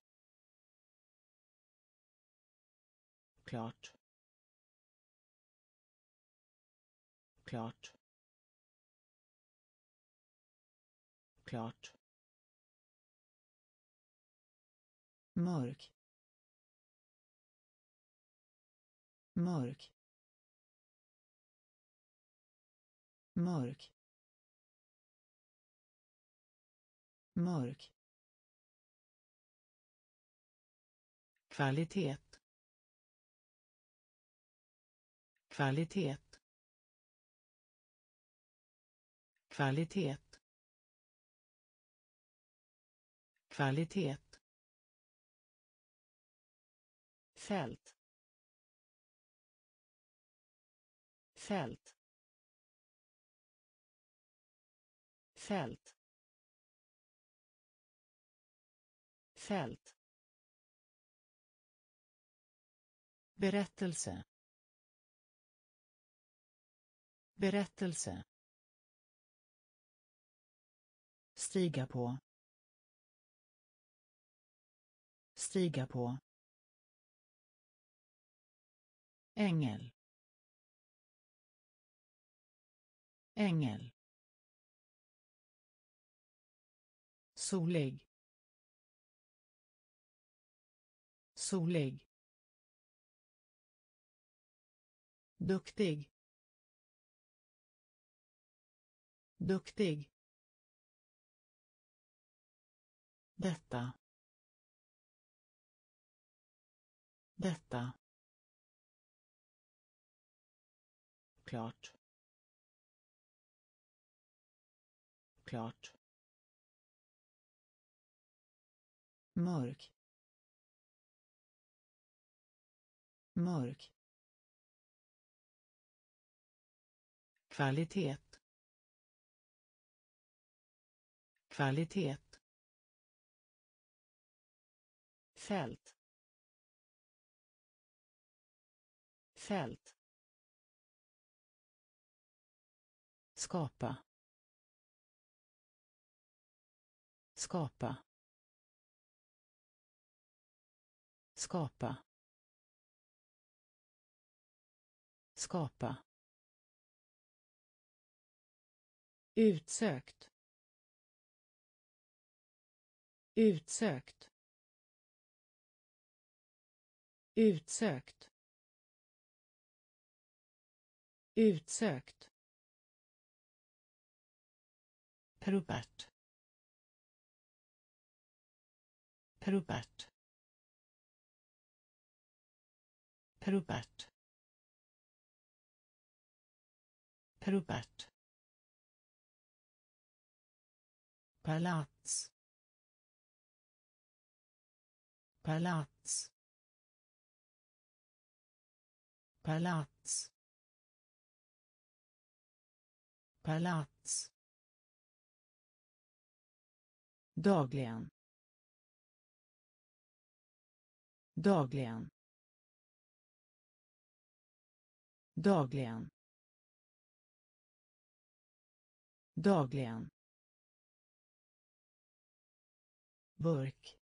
klart, klart, klart, mörk, mörk, mörk, mörk, kvalitet, kvalitet, kvalitet, kvalitet, fält, fält, fält, fält, berättelse, berättelse, stiga på, stiga på, ängel, ängel, solig, solig, duktig, duktig, detta, detta, klart, klart, mörk, mörk, kvalitet, kvalitet, fält, fält, skapa, skapa, skapa, skapa, utsökt, utsökt, utsökt, utsökt, Robert, Robert, Robert, Robert, palats, palats, palats, palats, dagligen, dagligen, dagligen, dagligen, burk,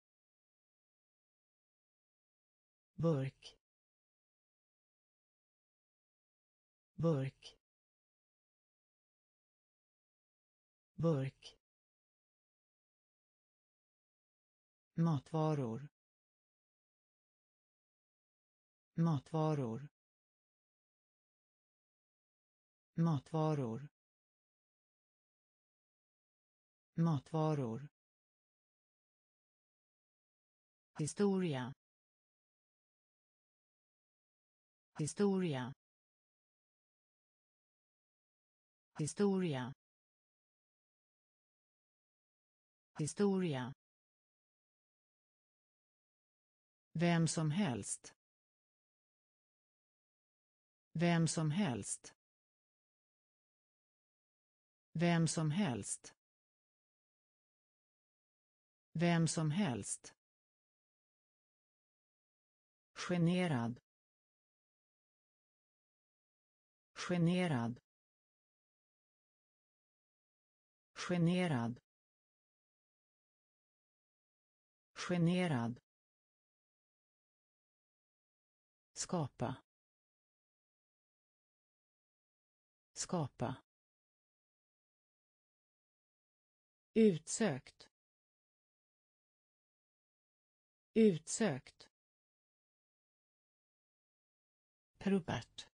burk, burk, burk, matvaror, matvaror, matvaror, matvaror, historia, historia, historia, historia, vem som helst, vem som helst, vem som helst, vem som helst, generad, generad, generad, generad, skapa, skapa, utsökt, utsökt, Robert,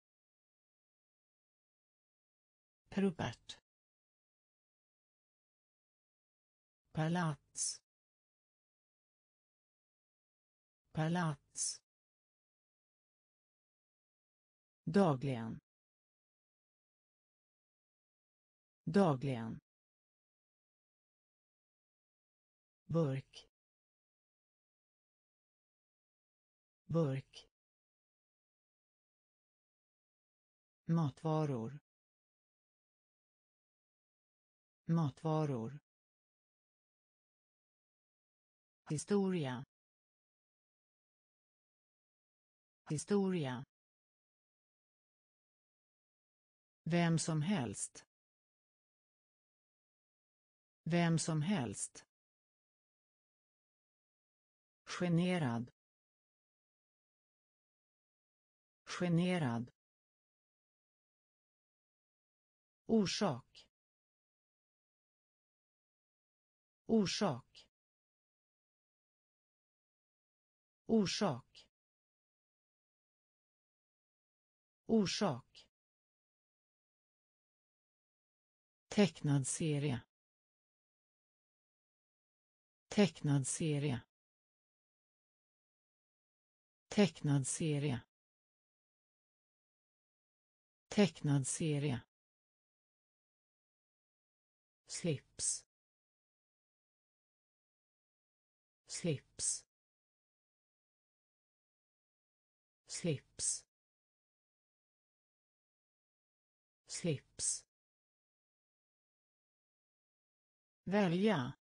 Robert, palats, palats, dagligen, dagligen, burk, burk, matvaror, matvaror, historia, historia, vem som helst, vem som helst, generad, generad, orsak, orsak, orsak, orsak, tecknad serie, tecknad serie, tecknad serie, tecknad serie, slips, slips, slips, slips, välja,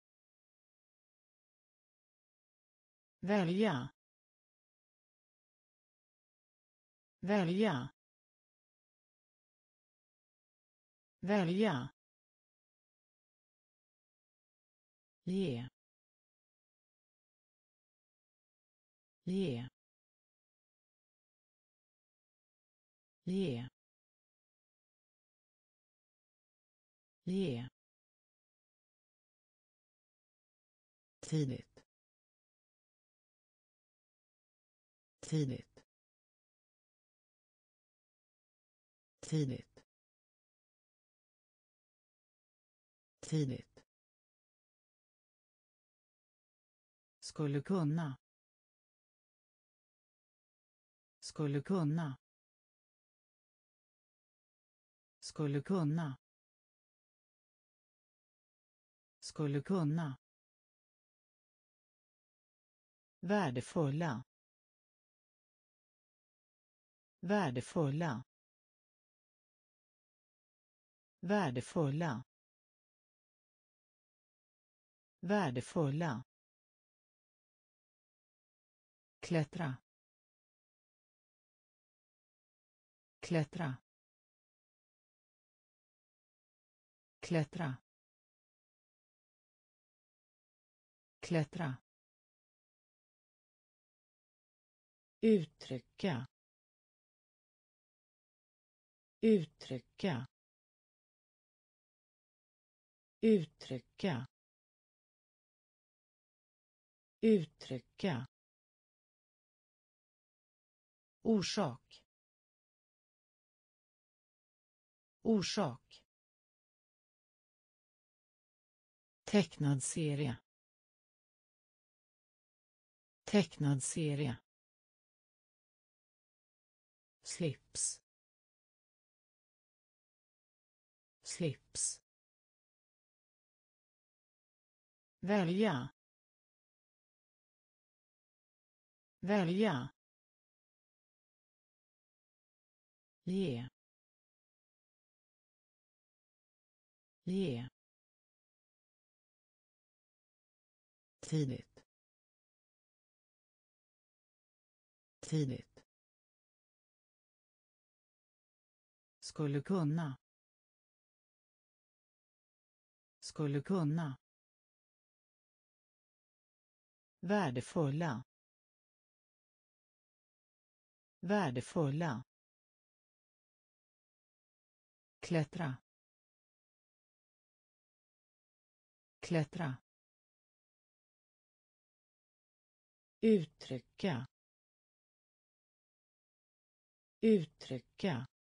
välja, välja, välja, ge, ge, ge, ge, tidigt, tidigt, tidigt, tidigt, skulle kunna, skulle kunna, skulle kunna, skulle kunna, värdefulla, värdefulla, värdefulla, värdefulla, klättra, klättra, klättra, klättra, uttrycka, uttrycka, uttrycka, uttrycka, orsak, orsak, tecknad serie, tecknad serie, slips, slips, välja, välja, ge, ge, tidigt, tidigt, skulle kunna, skulle kunna, värdefulla, värdefulla, klättra, klättra, uttrycka, uttrycka,